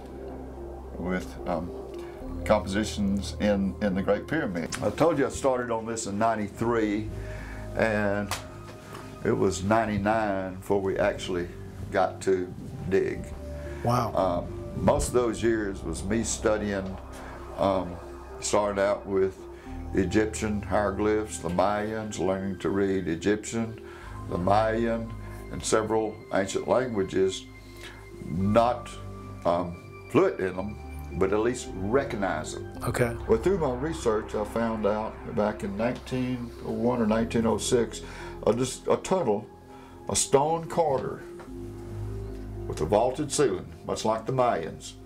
with compositions in the Great Pyramid. I told you I started on this in '93, and it was '99 before we actually got to dig. Wow. Most of those years was me studying, started out with Egyptian hieroglyphs, the Mayans, learning to read Egyptian, the Mayan, and several ancient languages, not fluent in them, but at least recognize them. Okay. Well, through my research, I found out back in 1901 or 1906, just a tunnel, a stone corridor with a vaulted ceiling, much like the Mayans,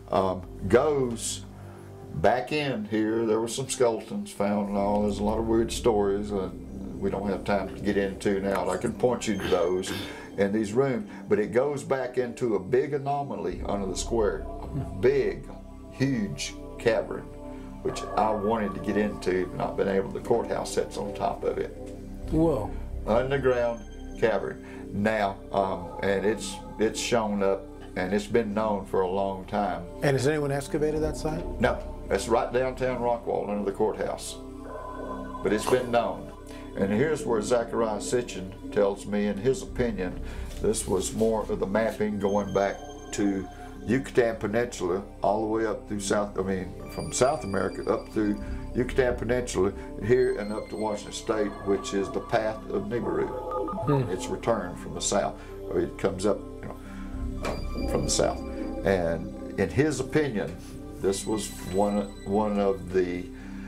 goes back in here. There were some skeletons found and all. There's a lot of weird stories we don't have time to get into now. I can point you to those in these rooms, but it goes back into a big anomaly under the square, a big, huge cavern, which I wanted to get into, but not been able. The courthouse sits on top of it. Whoa. Underground cavern. Now, and it's shown up, and it's been known for a long time. And has anyone excavated that site? No, that's right downtown Rockwall under the courthouse. But it's been known. And here's where Zachariah Sitchin tells me, in his opinion, this was more of the mapping going back to Yucatan Peninsula all the way up through from South America up through Yucatan Peninsula here and up to Washington State, which is the path of Nibiru. It's returned from the south, or it comes up from the south. And in his opinion, this was one of the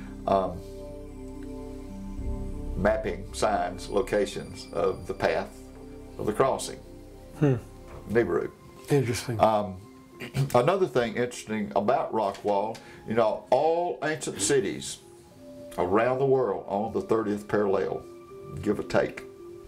mapping signs, locations of the path of the crossing, Nibiru. Interesting. Another thing interesting about Rockwall, all ancient cities around the world on the 30th parallel, give or take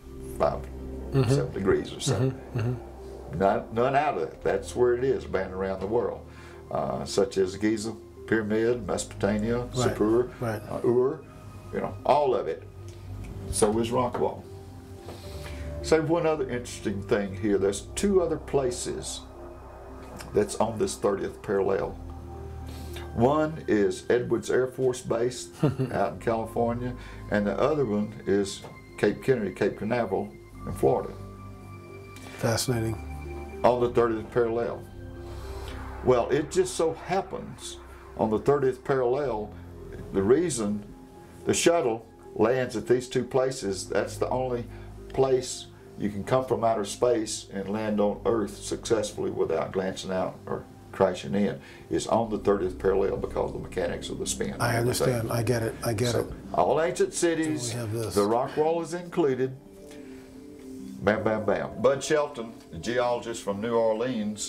7 degrees or so. None out of it. That's where it is, banned around the world, such as Giza Pyramid, Mesopotamia, Sapur, Ur, all of it. So is Rockwall. So one other interesting thing here, there's 2 other places that's on this 30th parallel. One is Edwards Air Force Base out in California, and the other one is Cape Kennedy, Cape Canaveral in Florida. Fascinating. On the 30th parallel. Well, it just so happens on the 30th parallel, the reason the shuttle lands at these 2 places, that's the only place you can come from outer space and land on Earth successfully without glancing out or crashing in, is on the 30th parallel because of the mechanics of the spin. I understand. I get it. I get it. All ancient cities, the rock wall is included. Bam, bam, bam. Bud Shelton, a geologist from New Orleans,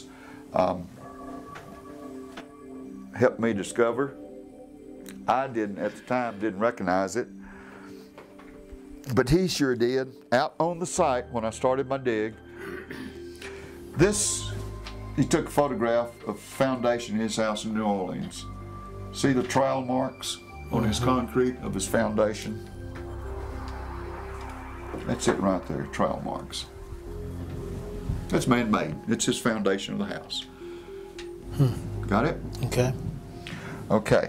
helped me discover. I didn't, at the time, didn't recognize it. But he sure did, out on the site when I started my dig. He took a photograph of foundation in his house in New Orleans. See the trowel marks on his concrete of his foundation? That's it right there, trowel marks. That's man-made. It's his foundation of the house. Got it? Okay. Okay.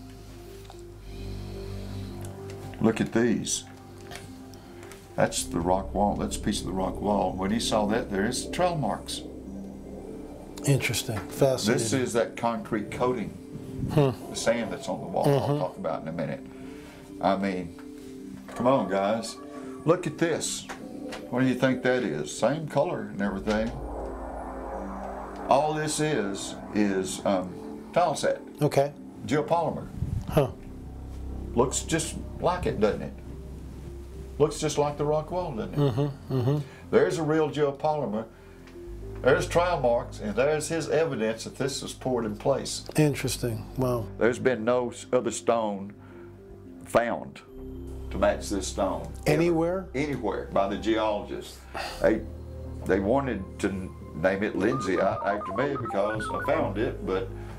Look at these. That's the rock wall. That's a piece of the rock wall. When he saw that, there's trail marks. Interesting. Fascinating. This is that concrete coating, the sand that's on the wall. I'll talk about in a minute. I mean, come on, guys. Look at this. What do you think that is? Same color and everything. All this is tile set. Okay. Geopolymer. Looks just like it, doesn't it? Looks just like the rock wall, doesn't it? There's a real geopolymer. There's trial marks, and there's his evidence that this was poured in place. Interesting. Wow. There's been no other stone found to match this stone. Anywhere? Anywhere by the geologists. They wanted to name it Lindsay after me because I found it, but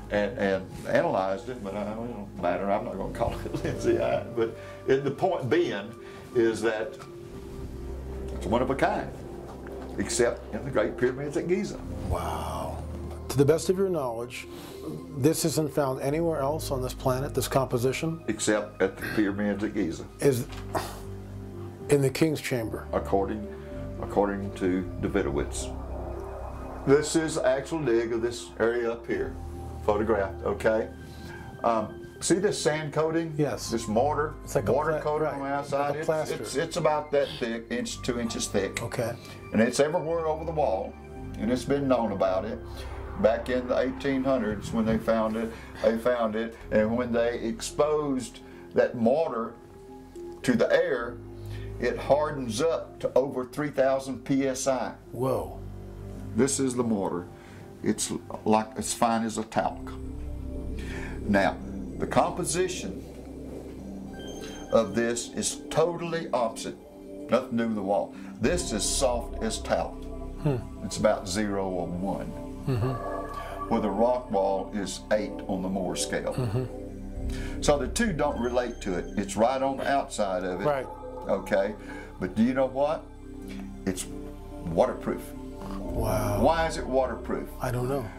and analyzed it, but it don't matter. I'm not going to call it Lindsay eye. But the point being is that it's one of a kind, except in the Great Pyramids at Giza. Wow. To the best of your knowledge, this isn't found anywhere else on this planet, this composition? Except at the pyramids at Giza. Is in the King's Chamber? According to Davidowitz. This is the actual dig of this area up here, photographed, okay? See this sand coating? Yes. This mortar? It's like mortar a coating on the outside. Like a plaster. It's about that thick, 2 inches thick. Okay. And it's everywhere over the wall, and it's been known about it. Back in the 1800s when they found it, and when they exposed that mortar to the air, it hardens up to over 3,000 psi. Whoa. This is the mortar. It's like as fine as a talc. Now, the composition of this is totally opposite. Nothing to do with the wall. This is soft as talc. It's about 0 or 1. Where the rock wall is 8 on the Moore scale. So the two don't relate to it. It's right on the outside of it. Right. Okay. But do you know what? It's waterproof. Wow. Why is it waterproof? I don't know.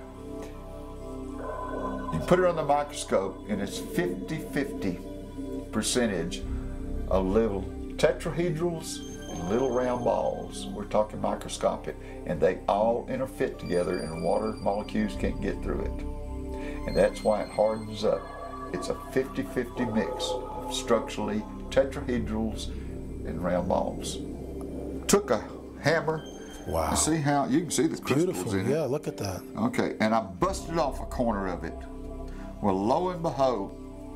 You put it on the microscope and it's 50-50 percentage of little tetrahedrals and little round balls. We're talking microscopic. And they all interfit together and water molecules can't get through it. And that's why it hardens up. It's a 50-50 mix of structurally tetrahedrals and round balls. Took a hammer. Wow. See how you can see the crystals in it. Yeah, look at that. Okay, and I busted off a corner of it. Well, lo and behold,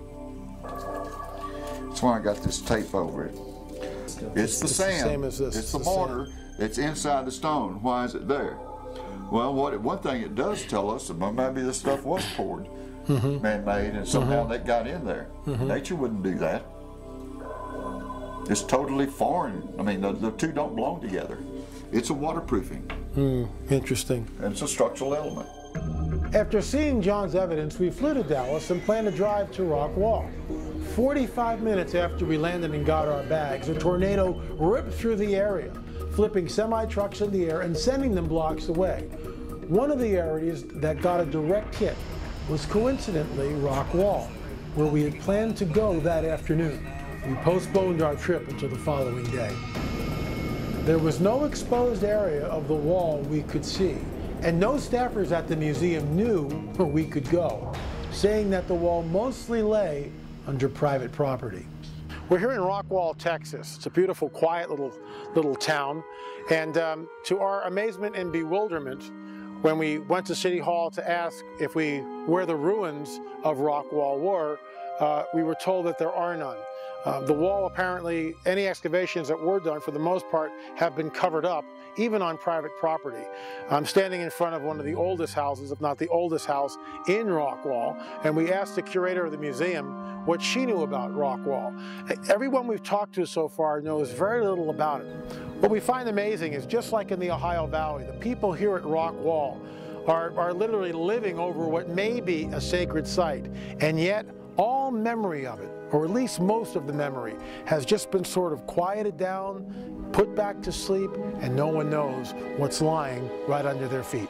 that's why I got this tape over it. It's the sand. The same as this. It's the mortar. It's inside the stone. Why is it there? Well, one thing it does tell us, maybe this stuff was poured, man-made, and somehow they got in there. Nature wouldn't do that. It's totally foreign. I mean, the two don't belong together. It's a waterproofing. Interesting. And it's a structural element. After seeing John's evidence, we flew to Dallas and planned to drive to Rock Wall. 45 minutes after we landed and got our bags, a tornado ripped through the area, flipping semi-trucks in the air and sending them blocks away. One of the areas that got a direct hit was coincidentally Rock Wall, where we had planned to go that afternoon. We postponed our trip until the following day. There was no exposed area of the wall we could see, and no staffers at the museum knew where we could go, saying that the wall mostly lay under private property. We're here in Rockwall, Texas. It's a beautiful, quiet little town. And to our amazement and bewilderment, when we went to City Hall to ask where the ruins of Rockwall were, we were told that there are none. The wall, apparently, any excavations that were done, for the most part, have been covered up, even on private property. I'm standing in front of one of the oldest houses, if not the oldest house, in Rockwall, and we asked the curator of the museum what she knew about Rockwall. Everyone we've talked to so far knows very little about it. What we find amazing is, just like in the Ohio Valley, the people here at Rockwall are literally living over what may be a sacred site, and yet all memory of it, or at least most of the memory, has just been sort of quieted down, put back to sleep, and no one knows what's lying right under their feet.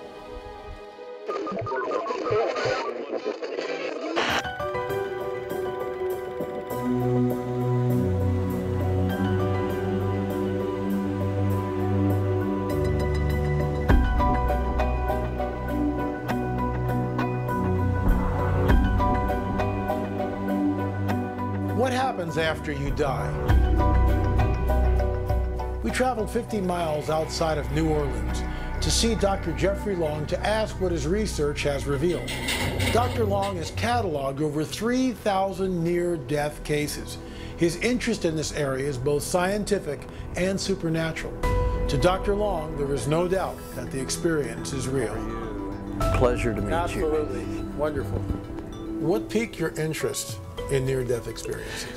What happens after you die? We traveled 50 miles outside of New Orleans to see Dr. Jeffrey Long to ask what his research has revealed. Dr. Long has cataloged over 3,000 near-death cases. His interest in this area is both scientific and supernatural. To Dr. Long, there is no doubt that the experience is real. Pleasure to meet you. Absolutely. Wonderful. What piqued your interest in near-death experiences?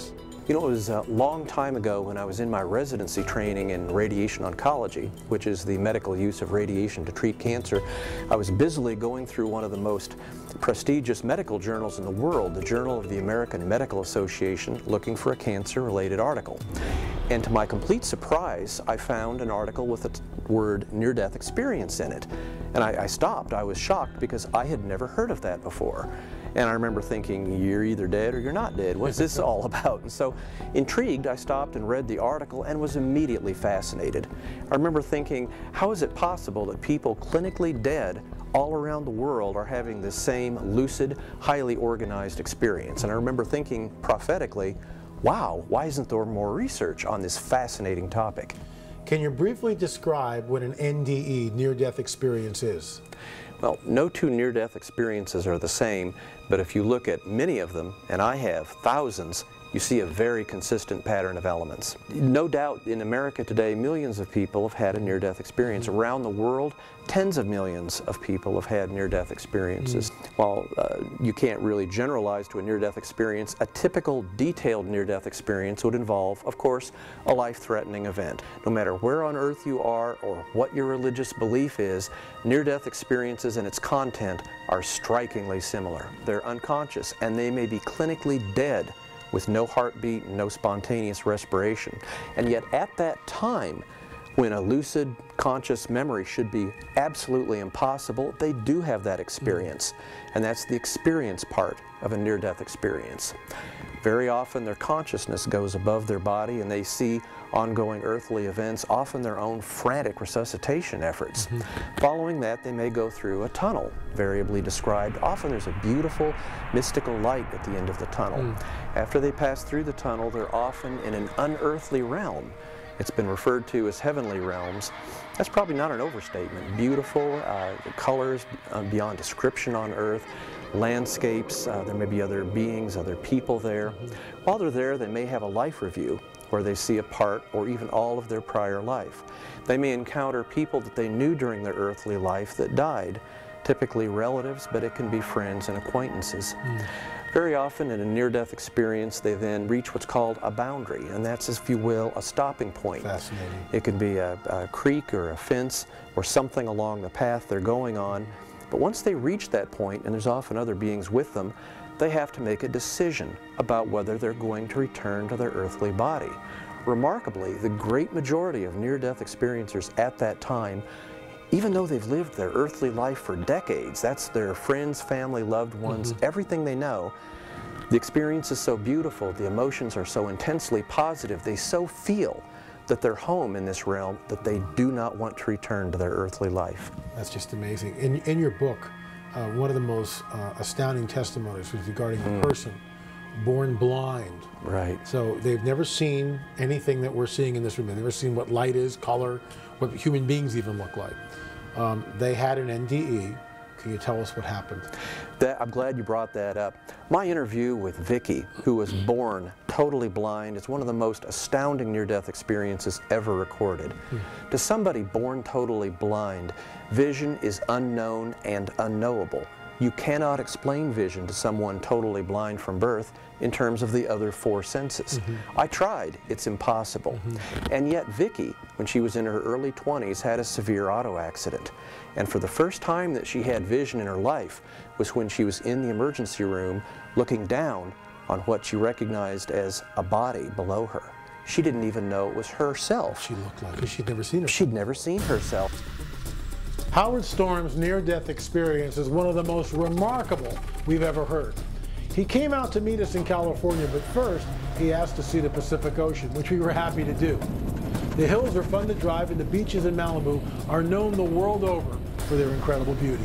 You know, it was a long time ago when I was in my residency training in radiation oncology, which is the medical use of radiation to treat cancer. I was busily going through one of the most prestigious medical journals in the world, the Journal of the American Medical Association, looking for a cancer-related article. And to my complete surprise, I found an article with the word near-death experience in it. And I stopped. I was shocked because I had never heard of that before. And I remember thinking, you're either dead or you're not dead. What's this all about? And so, intrigued, I stopped and read the article and was immediately fascinated. I remember thinking, how is it possible that people clinically dead all around the world are having this same lucid, highly organized experience? And I remember thinking prophetically, wow, why isn't there more research on this fascinating topic? Can you briefly describe what an NDE, near-death experience, is? Well, no two near-death experiences are the same, but if you look at many of them, and I have thousands, you see a very consistent pattern of elements. No doubt in America today, millions of people have had a near-death experience. Around the world, tens of millions of people have had near-death experiences. While you can't really generalize to a near-death experience, a typical detailed near-death experience would involve, of course, a life-threatening event. No matter where on earth you are or what your religious belief is, near-death experiences and its content are strikingly similar. They're unconscious and they may be clinically dead with no heartbeat and no spontaneous respiration. And yet at that time, when a lucid, conscious memory should be absolutely impossible, they do have that experience. And that's the experience part of a near-death experience. Very often their consciousness goes above their body and they see ongoing earthly events, often their own frantic resuscitation efforts. Following that, they may go through a tunnel, variably described. Often there's a beautiful, mystical light at the end of the tunnel. After they pass through the tunnel, they're often in an unearthly realm. It's been referred to as heavenly realms. That's probably not an overstatement. Beautiful colors beyond description on earth, landscapes, there may be other beings, other people there. While they're there, they may have a life review where they see a part or even all of their prior life. They may encounter people that they knew during their earthly life that died, typically relatives, but it can be friends and acquaintances. Very often in a near-death experience, they then reach what's called a boundary, and that's, if you will, a stopping point. Fascinating. It could be a creek or a fence or something along the path they're going on. But once they reach that point, and there's often other beings with them, they have to make a decision about whether they're going to return to their earthly body. Remarkably, the great majority of near-death experiencers at that time, even though they've lived their earthly life for decades, that's their friends, family, loved ones, everything they know, the experience is so beautiful, the emotions are so intensely positive, they so feel that they're home in this realm that they do not want to return to their earthly life. That's just amazing. In your book, one of the most astounding testimonies was regarding a person born blind. Right. So they've never seen anything that we're seeing in this room. They've never seen what light is, color, what human beings even look like. They had an NDE. Can you tell us what happened? I'm glad you brought that up. My interview with Vicky, who was born totally blind, is one of the most astounding near-death experiences ever recorded. To somebody born totally blind, vision is unknown and unknowable. You cannot explain vision to someone totally blind from birth in terms of the other four senses. I tried, it's impossible. And yet Vicky, when she was in her early 20s, had a severe auto accident. And for the first time that she had vision in her life was when she was in the emergency room looking down on what she recognized as a body below her. She didn't even know it was herself. She looked like it. She'd never seen herself. She'd never seen herself. Howard Storm's near-death experience is one of the most remarkable we've ever heard. He came out to meet us in California, but first he asked to see the Pacific Ocean, which we were happy to do. The hills are fun to drive and the beaches in Malibu are known the world over for their incredible beauty.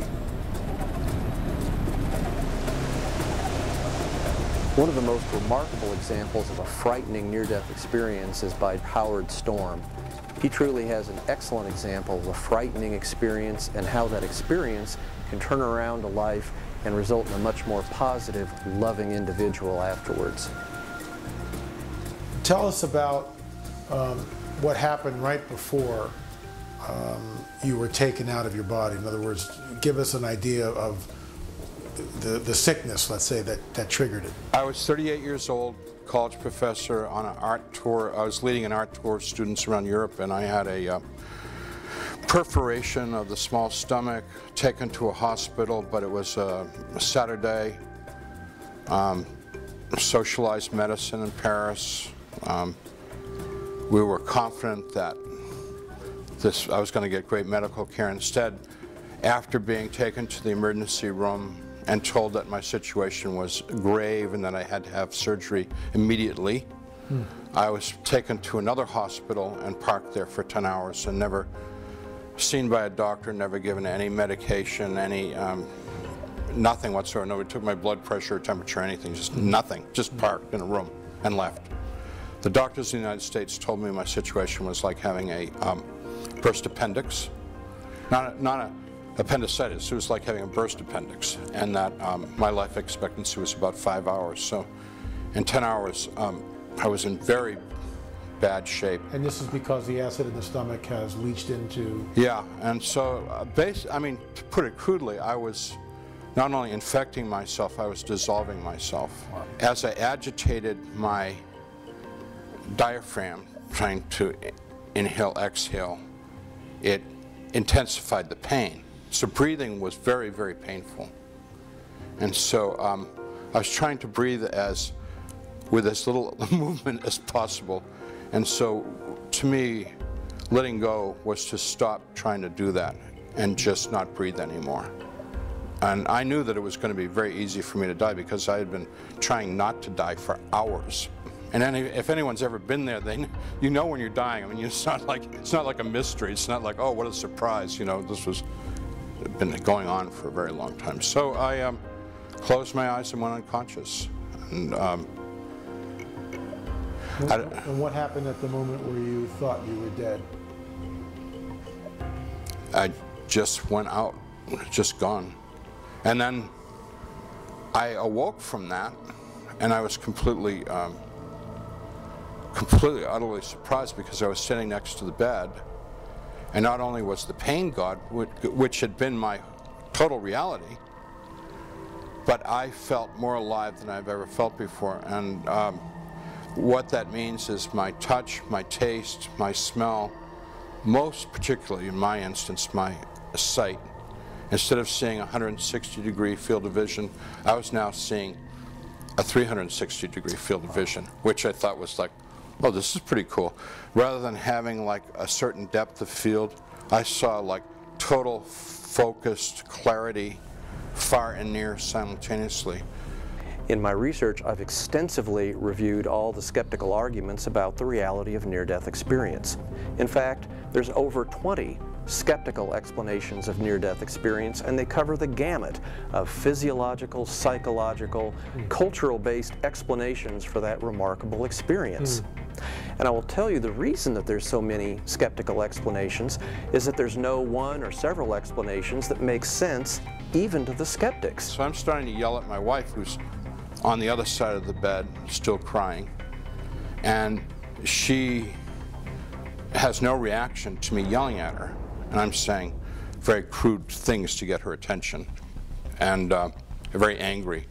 One of the most remarkable examples of a frightening near-death experience is by Howard Storm. He truly has an excellent example of a frightening experience and how that experience can turn around a life and result in a much more positive, loving individual afterwards. Tell us about what happened right before you were taken out of your body. In other words, give us an idea of the sickness, let's say, that triggered it? I was 38 years old, college professor on an art tour. I was leading an art tour of students around Europe, and I had a perforation of the small stomach, taken to a hospital, but it was a Saturday. Socialized medicine in Paris. We were confident that I was going to get great medical care. Instead, after being taken to the emergency room and told that my situation was grave and that I had to have surgery immediately, I was taken to another hospital and parked there for 10 hours and never seen by a doctor, never given any medication, nothing whatsoever. Nobody took my blood pressure, temperature, anything, just nothing. Just parked in a room and left. The doctors in the United States told me my situation was like having a burst appendix. Not a appendicitis, it was like having a burst appendix, and that my life expectancy was about 5 hours. So in 10 hours, I was in very bad shape. And this is because the acid in the stomach has leached into... Yeah, and so, I mean, to put it crudely, I was not only infecting myself, I was dissolving myself. Wow. As I agitated my diaphragm, trying to inhale, exhale, it intensified the pain. So breathing was very, very painful. And so I was trying to breathe with as little movement as possible. And so, to me, letting go was to stop trying to do that and just not breathe anymore. And I knew that it was going to be very easy for me to die because I had been trying not to die for hours. And if anyone's ever been there, you know when you're dying. I mean, it's not like a mystery. It's not like, oh, what a surprise. You know, this was been going on for a very long time. So I closed my eyes and went unconscious. And what happened at the moment where you thought you were dead? I just went out, just gone. And then I awoke from that, and I was completely, utterly surprised because I was sitting next to the bed, and not only was the pain gone, which had been my total reality, but I felt more alive than I've ever felt before. And what that means is my touch, my taste, my smell, most particularly in my instance, my sight. Instead of seeing a 160-degree field of vision, I was now seeing a 360-degree field of vision, which I thought was like, oh, this is pretty cool. Rather than having like a certain depth of field, I saw like total focused clarity, far and near simultaneously. In my research, I've extensively reviewed all the skeptical arguments about the reality of near-death experience. In fact, there's over 20 skeptical explanations of near-death experience, and they cover the gamut of physiological, psychological, cultural-based explanations for that remarkable experience. And I will tell you the reason that there's so many skeptical explanations is that there's no one or several explanations that make sense even to the skeptics. So I'm starting to yell at my wife, who's on the other side of the bed, still crying, and she has no reaction to me yelling at her. And I'm saying very crude things to get her attention, and very angry.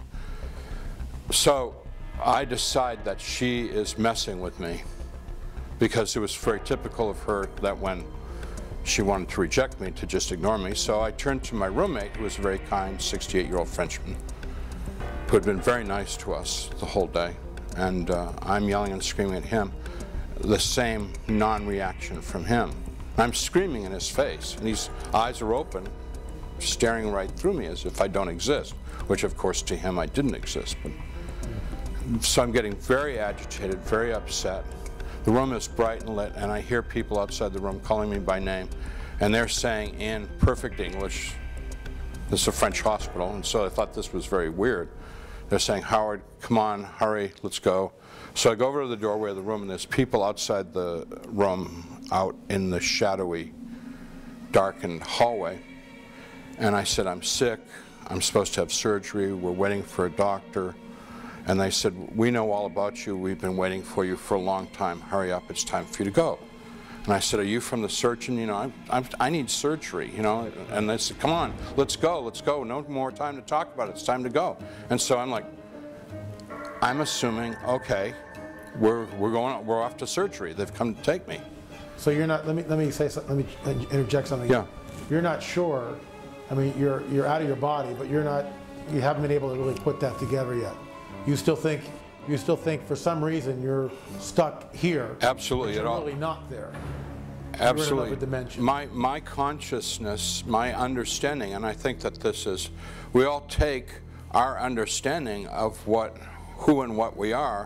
So I decide that she is messing with me, because it was very typical of her that when she wanted to reject me, to just ignore me. So I turned to my roommate, who was a very kind 68-year-old Frenchman, who had been very nice to us the whole day. And I'm yelling and screaming at him, the same non-reaction from him. I'm screaming in his face, and his eyes are open, staring right through me as if I don't exist, which of course to him I didn't exist. But, so I'm getting very agitated, very upset. The room is bright and lit, and I hear people outside the room calling me by name, and they're saying in perfect English, this is a French hospital, and so I thought this was very weird. They're saying, Howard, come on, hurry, let's go. So I go over to the doorway of the room, and there's people outside the room, out in the shadowy, darkened hallway. And I said, I'm sick, I'm supposed to have surgery, we're waiting for a doctor. And they said, we know all about you, we've been waiting for you for a long time, hurry up, it's time for you to go. And I said, are you from the surgeon? You know, I need surgery, you know. And they said, come on, let's go. No more time to talk about it. It's time to go. And so I'm like, I'm assuming, okay, we're off to surgery. They've come to take me. So you're not, let me say something, let me interject something. Yeah. You're not sure, I mean, you're out of your body, but you haven't been able to really put that together yet. You still think for some reason you're stuck here. Absolutely. But you're really not there. Absolutely. You're in another dimension. My consciousness, my understanding, and I think that this is, we all take our understanding of who and what we are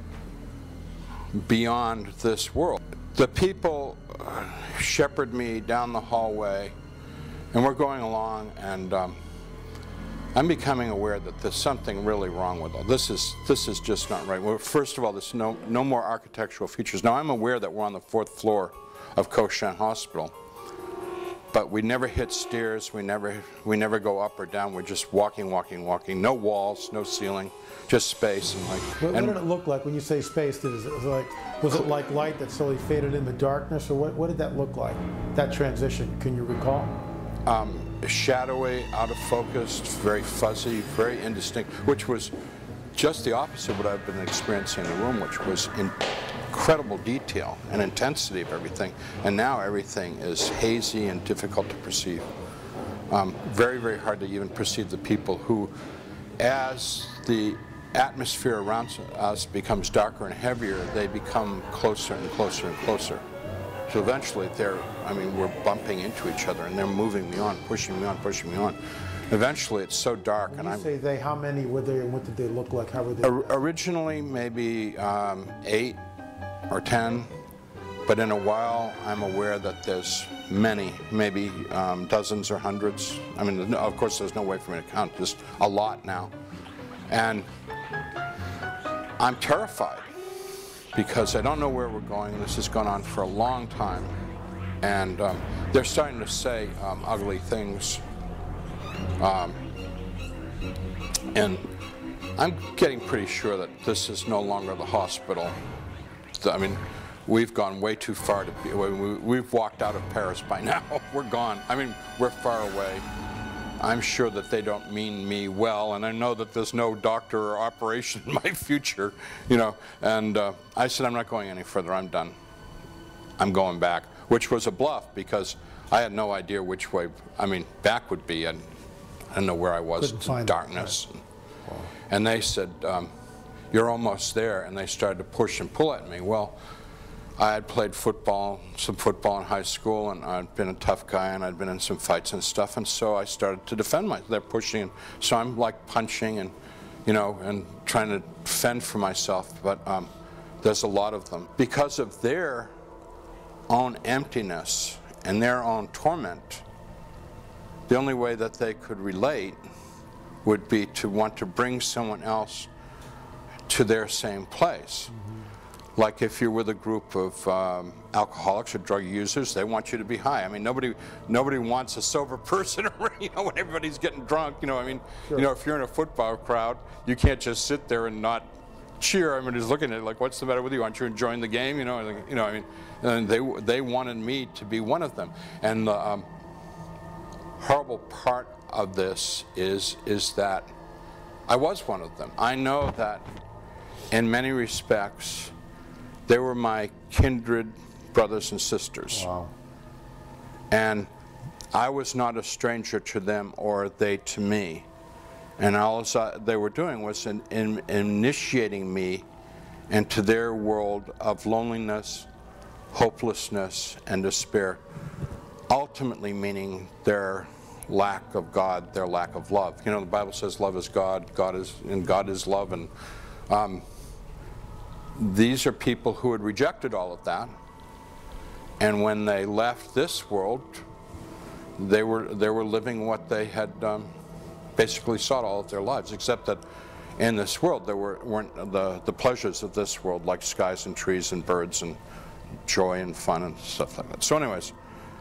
beyond this world. The people shepherd me down the hallway, and we're going along, and I'm becoming aware that there's something really wrong with all this. Is just not right. Well, first of all, there's no more architectural features. Now, I'm aware that we're on the 4th floor of Cochin Hospital, but we never hit stairs. We never go up or down. We're just walking. No walls, no ceiling, just space. And like. What did it look like when you say space? Was it like light that slowly faded into darkness, or what did that look like? That transition, can you recall? Shadowy, out of focus, very fuzzy, very indistinct, which was just the opposite of what I've been experiencing in the room, which was incredible detail and intensity of everything. And now everything is hazy and difficult to perceive. Very, very hard to even perceive the people who, as the atmosphere around us becomes darker and heavier, they become closer and closer and closer. So eventually we're bumping into each other, and they're moving me on, pushing me on. Eventually it's so dark. When you say they, how many were they, and what did they look like? How were they? Originally maybe 8 or 10, but in a while I'm aware that there's many, maybe dozens or hundreds. I mean, of course there's no way for me to count, just a lot now. And I'm terrified, because I don't know where we're going. This has gone on for a long time, and they're starting to say ugly things, and I'm getting pretty sure that this is no longer the hospital. I mean, we've gone way too far to be. We've walked out of Paris by now. We're gone. I mean, we're far away. I'm sure that they don't mean me well, and I know that there's no doctor or operation in my future, you know. And I said, I'm not going any further. I'm done. I'm going back, which was a bluff, because I had no idea which way, back would be, and I didn't know where I was. It's darkness. Right. Wow. And they said, you're almost there, and they started to push and pull at me. Well, I had played some football in high school, and I'd been a tough guy, and I'd been in some fights and stuff, and so I started to defend myself. They're pushing, and so I'm like punching and, you know, and trying to fend for myself, but there's a lot of them. Because of their own emptiness and their own torment, the only way that they could relate would be to want to bring someone else to their same place. Like if you're with a group of alcoholics or drug users, they want you to be high. I mean, nobody wants a sober person around, you know, when everybody's getting drunk. You know, I mean, sure. You know, if you're in a football crowd, you can't just sit there and not cheer. I mean, just looking at it like, what's the matter with you? Aren't you enjoying the game? You know, I mean, and they wanted me to be one of them. And the horrible part of this is that I was one of them. I know that in many respects, they were my kindred brothers and sisters. Wow. And I was not a stranger to them or they to me. And all they were doing was initiating me into their world of loneliness, hopelessness, and despair, ultimately meaning their lack of God, their lack of love. You know, the Bible says love is God, God is love, and these are people who had rejected all of that, and when they left this world, they were living what they had basically sought all of their lives, except that in this world there weren't the pleasures of this world, like skies and trees and birds and joy and fun and stuff like that. So anyways,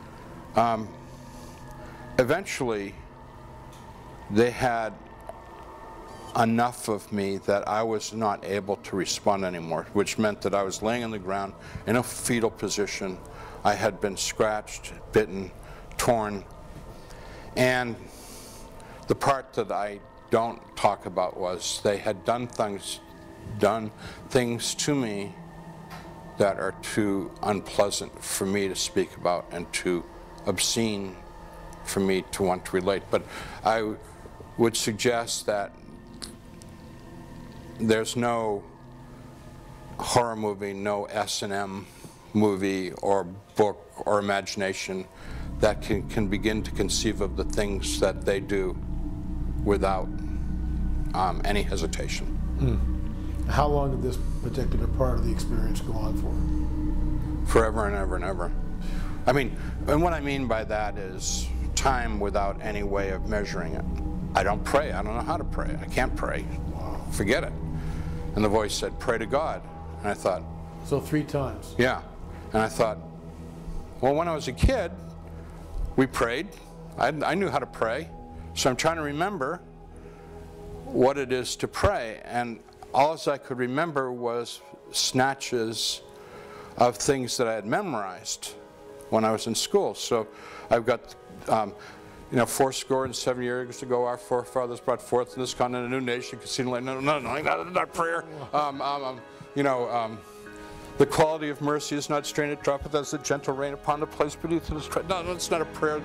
eventually they had enough of me that I was not able to respond anymore, which meant that I was laying on the ground in a fetal position I had been scratched, bitten, torn. And the part that I don't talk about was they had done things to me that are too unpleasant for me to speak about and too obscene for me to want to relate. But I would suggest that there's no horror movie, no S&M movie or book or imagination that can begin to conceive of the things that they do without any hesitation. How long did this particular part of the experience go on for? Forever and ever and ever. I mean, and what I mean by that is time without any way of measuring it. I don't pray. I don't know how to pray. I can't pray. Forget it. And the voice said, pray to God. And I thought. So 3 times? Yeah. And I thought, well, when I was a kid, we prayed. I knew how to pray. So I'm trying to remember what it is to pray. And all I could remember was snatches of things that I had memorized when I was in school. So I've got, 70 years ago, our forefathers brought forth in this continent a new nation, not prayer. The quality of mercy is not strained, it droppeth as the gentle rain upon the place beneath it. No, it's not a prayer.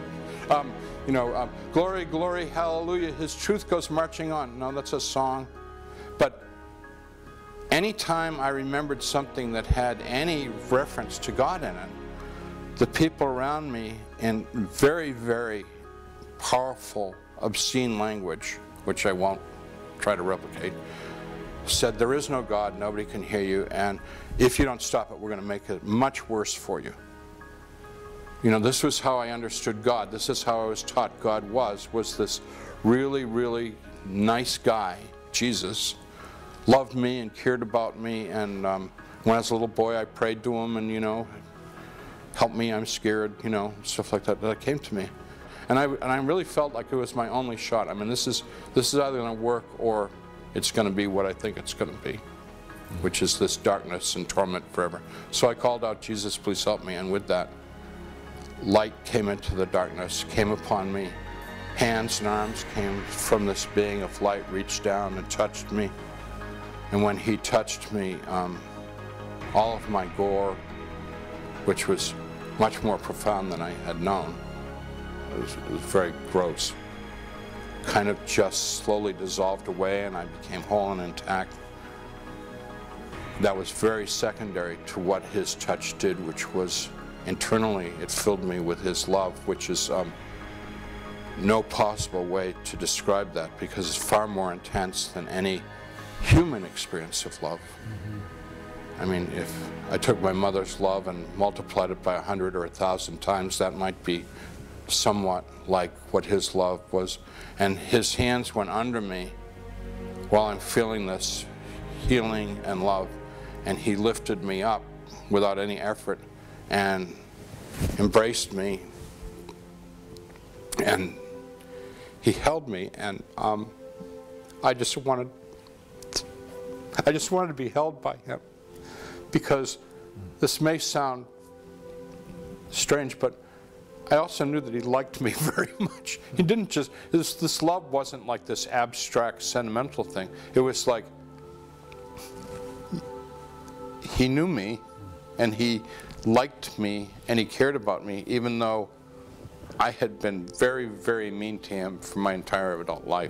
Glory, glory, hallelujah, his truth goes marching on. No, that's a song. But anytime I remembered something that had any reference to God in it, the people around me, in very, very powerful, obscene language, which I won't try to replicate, said, there is no God, nobody can hear you, and if you don't stop it, we're going to make it much worse for you. This was how I understood God. This is how I was taught God was this really, really nice guy, Jesus, loved me and cared about me, and when I was a little boy, I prayed to him, and, help me, I'm scared, stuff like that, that came to me. And I really felt like it was my only shot. I mean, this is either going to work or it's going to be what I think it's going to be, which is this darkness and torment forever. So I called out, Jesus, please help me. And with that, light came into the darkness, came upon me. Hands and arms came from this being of light, reached down and touched me. And when he touched me, all of my gore, which was much more profound than I had known, it was very gross, kind of just slowly dissolved away, and I became whole and intact. That was very secondary to what his touch did, which was internally it filled me with his love, which is no possible way to describe that, because it's far more intense than any human experience of love. I mean, if I took my mother's love and multiplied it by 100 or 1,000 times, that might be somewhat like what his love was. And his hands went under me while I'm feeling this healing and love, and he lifted me up without any effort and embraced me, and he held me, and I just wanted to be held by him, because this may sound strange, but I also knew that he liked me very much. He didn't just, this love wasn't like this abstract, sentimental thing. It was like, he knew me, and he liked me, and he cared about me, even though I had been very, very mean to him for my entire adult life.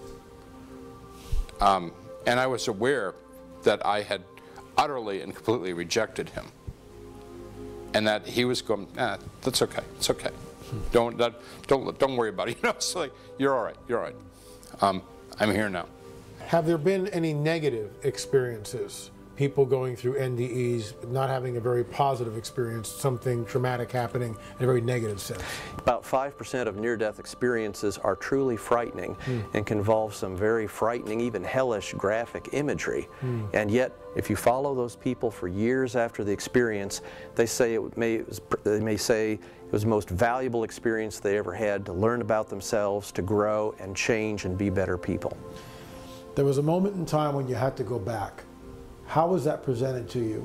And I was aware that I had utterly and completely rejected him, and that he was going, that's okay, it's okay. Don't worry about it. It's like, you're all right, you're all right. I'm here now. Have there been any negative experiences? People going through NDEs, not having a very positive experience, something traumatic happening in a very negative sense? About 5% of near-death experiences are truly frightening and can involve some very frightening, even hellish graphic imagery. And yet, if you follow those people for years after the experience, they may say it was the most valuable experience they ever had to learn about themselves, to grow and change and be better people. There was a moment in time when you had to go back. How was that presented to you,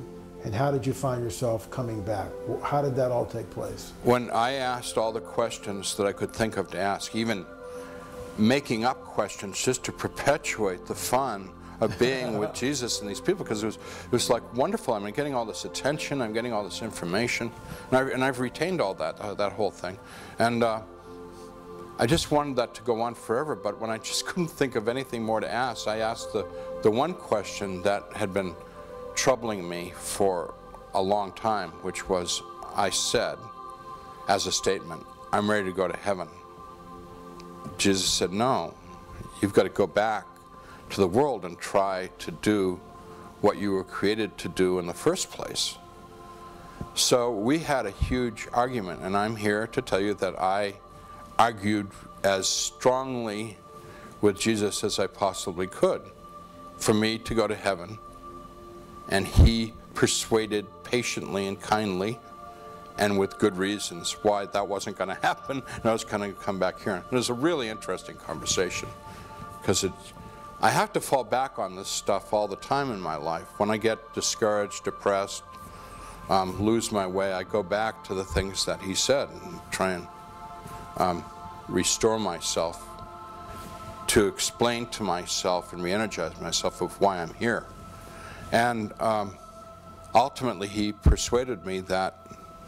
And how did you find yourself coming back? How did that all take place? When I asked all the questions that I could think of to ask, even making up questions just to perpetuate the fun of being with Jesus and these people, because it was like wonderful. I mean, getting all this attention, I'm getting all this information, and I've retained all that, that whole thing. And I just wanted that to go on forever, but when I just couldn't think of anything more to ask, I asked the one question that had been troubling me for a long time, which was, I said, as a statement, I'm ready to go to heaven. Jesus said, no, you've got to go back to the world and try to do what you were created to do in the first place. So we had a huge argument, and I'm here to tell you that I argued as strongly with Jesus as I possibly could for me to go to heaven. And he persuaded patiently and kindly and with good reasons why that wasn't going to happen, and I was going to come back here. It was a really interesting conversation, because I have to fall back on this stuff all the time in my life. When I get discouraged, depressed, lose my way, I go back to the things that he said and try and restore myself, to explain to myself and re-energize myself of why I'm here. And ultimately he persuaded me that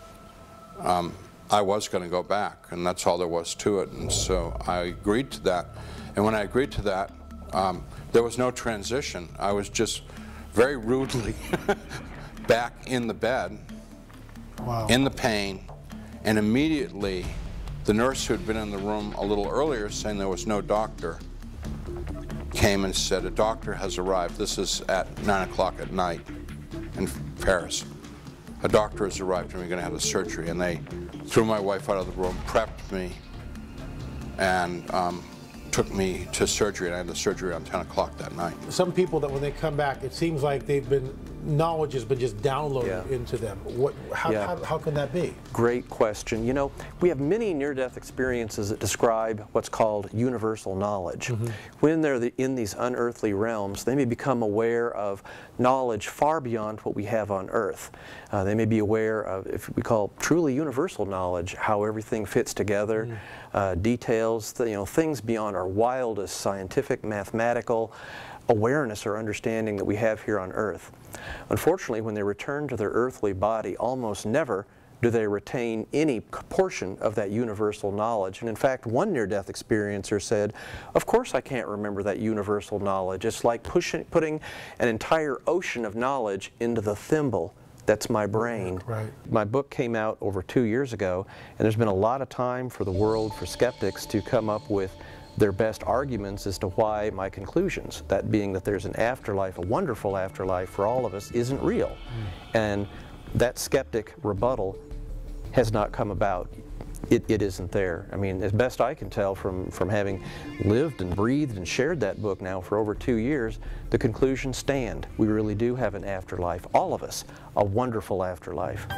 I was going to go back, and that's all there was to it. And so I agreed to that. And when I agreed to that, there was no transition. I was just very rudely back in the bed, in the pain, and immediately the nurse who had been in the room a little earlier saying there was no doctor came and said, a doctor has arrived. This is at 9 o'clock at night in Paris. A doctor has arrived and we're going to have a surgery. And they threw my wife out of the room, prepped me, and took me to surgery, and I had the surgery around 10 o'clock that night. Some people that when they come back, it seems like knowledge has been just downloaded into them. How can that be? Great question. You know, we have many near-death experiences that describe what's called universal knowledge. When they're in these unearthly realms, they may become aware of knowledge far beyond what we have on Earth. They may be aware of, if we call truly universal knowledge, how everything fits together, details, things beyond our wildest scientific, mathematical awareness or understanding that we have here on Earth. Unfortunately, when they return to their earthly body, almost never do they retain any portion of that universal knowledge. And in fact, one near-death experiencer said, of course I can't remember that universal knowledge. It's like putting an entire ocean of knowledge into the thimble that's my brain. My book came out over 2 years ago, and there's been a lot of time for the world, for skeptics, to come up with their best arguments as to why my conclusions, that being that there's an afterlife, a wonderful afterlife for all of us, isn't real. And that skeptic rebuttal has not come about. It isn't there. I mean, as best I can tell from having lived and breathed and shared that book now for over 2 years, the conclusions stand. We really do have an afterlife, all of us, a wonderful afterlife.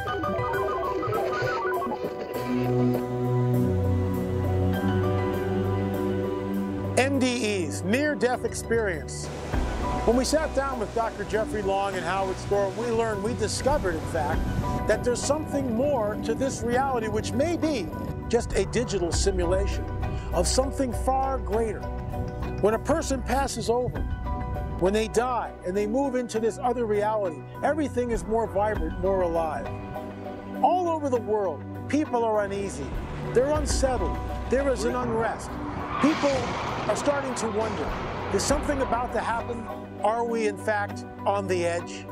NDEs, near-death experience. When we sat down with Dr. Jeffrey Long and Howard Storm, we discovered, in fact, that there's something more to this reality, which may be just a digital simulation of something far greater. When a person passes over, when they die and they move into this other reality, everything is more vibrant, more alive. All over the world, people are uneasy. They're unsettled. There is an unrest. People are starting to wonder, is something about to happen? Are we, in fact, on the edge?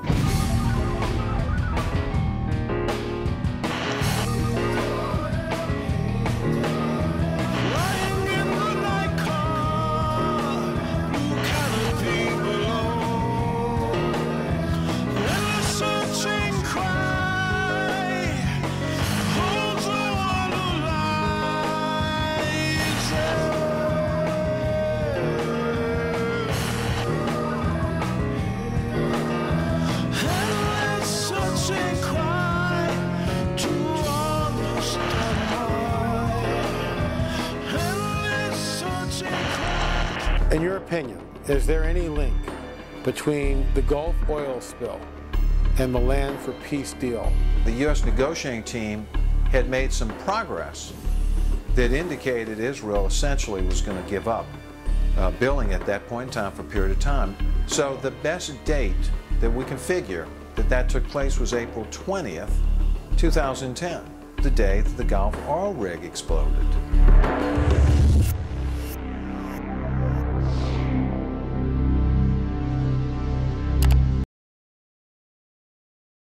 In your opinion, is there any link between the Gulf oil spill and the land for peace deal. The U.S. negotiating team had made some progress that indicated Israel essentially was going to give up building at that point in time for a period of time. So the best date that we can figure that took place was April 20th, 2010, the day that the Gulf oil rig exploded.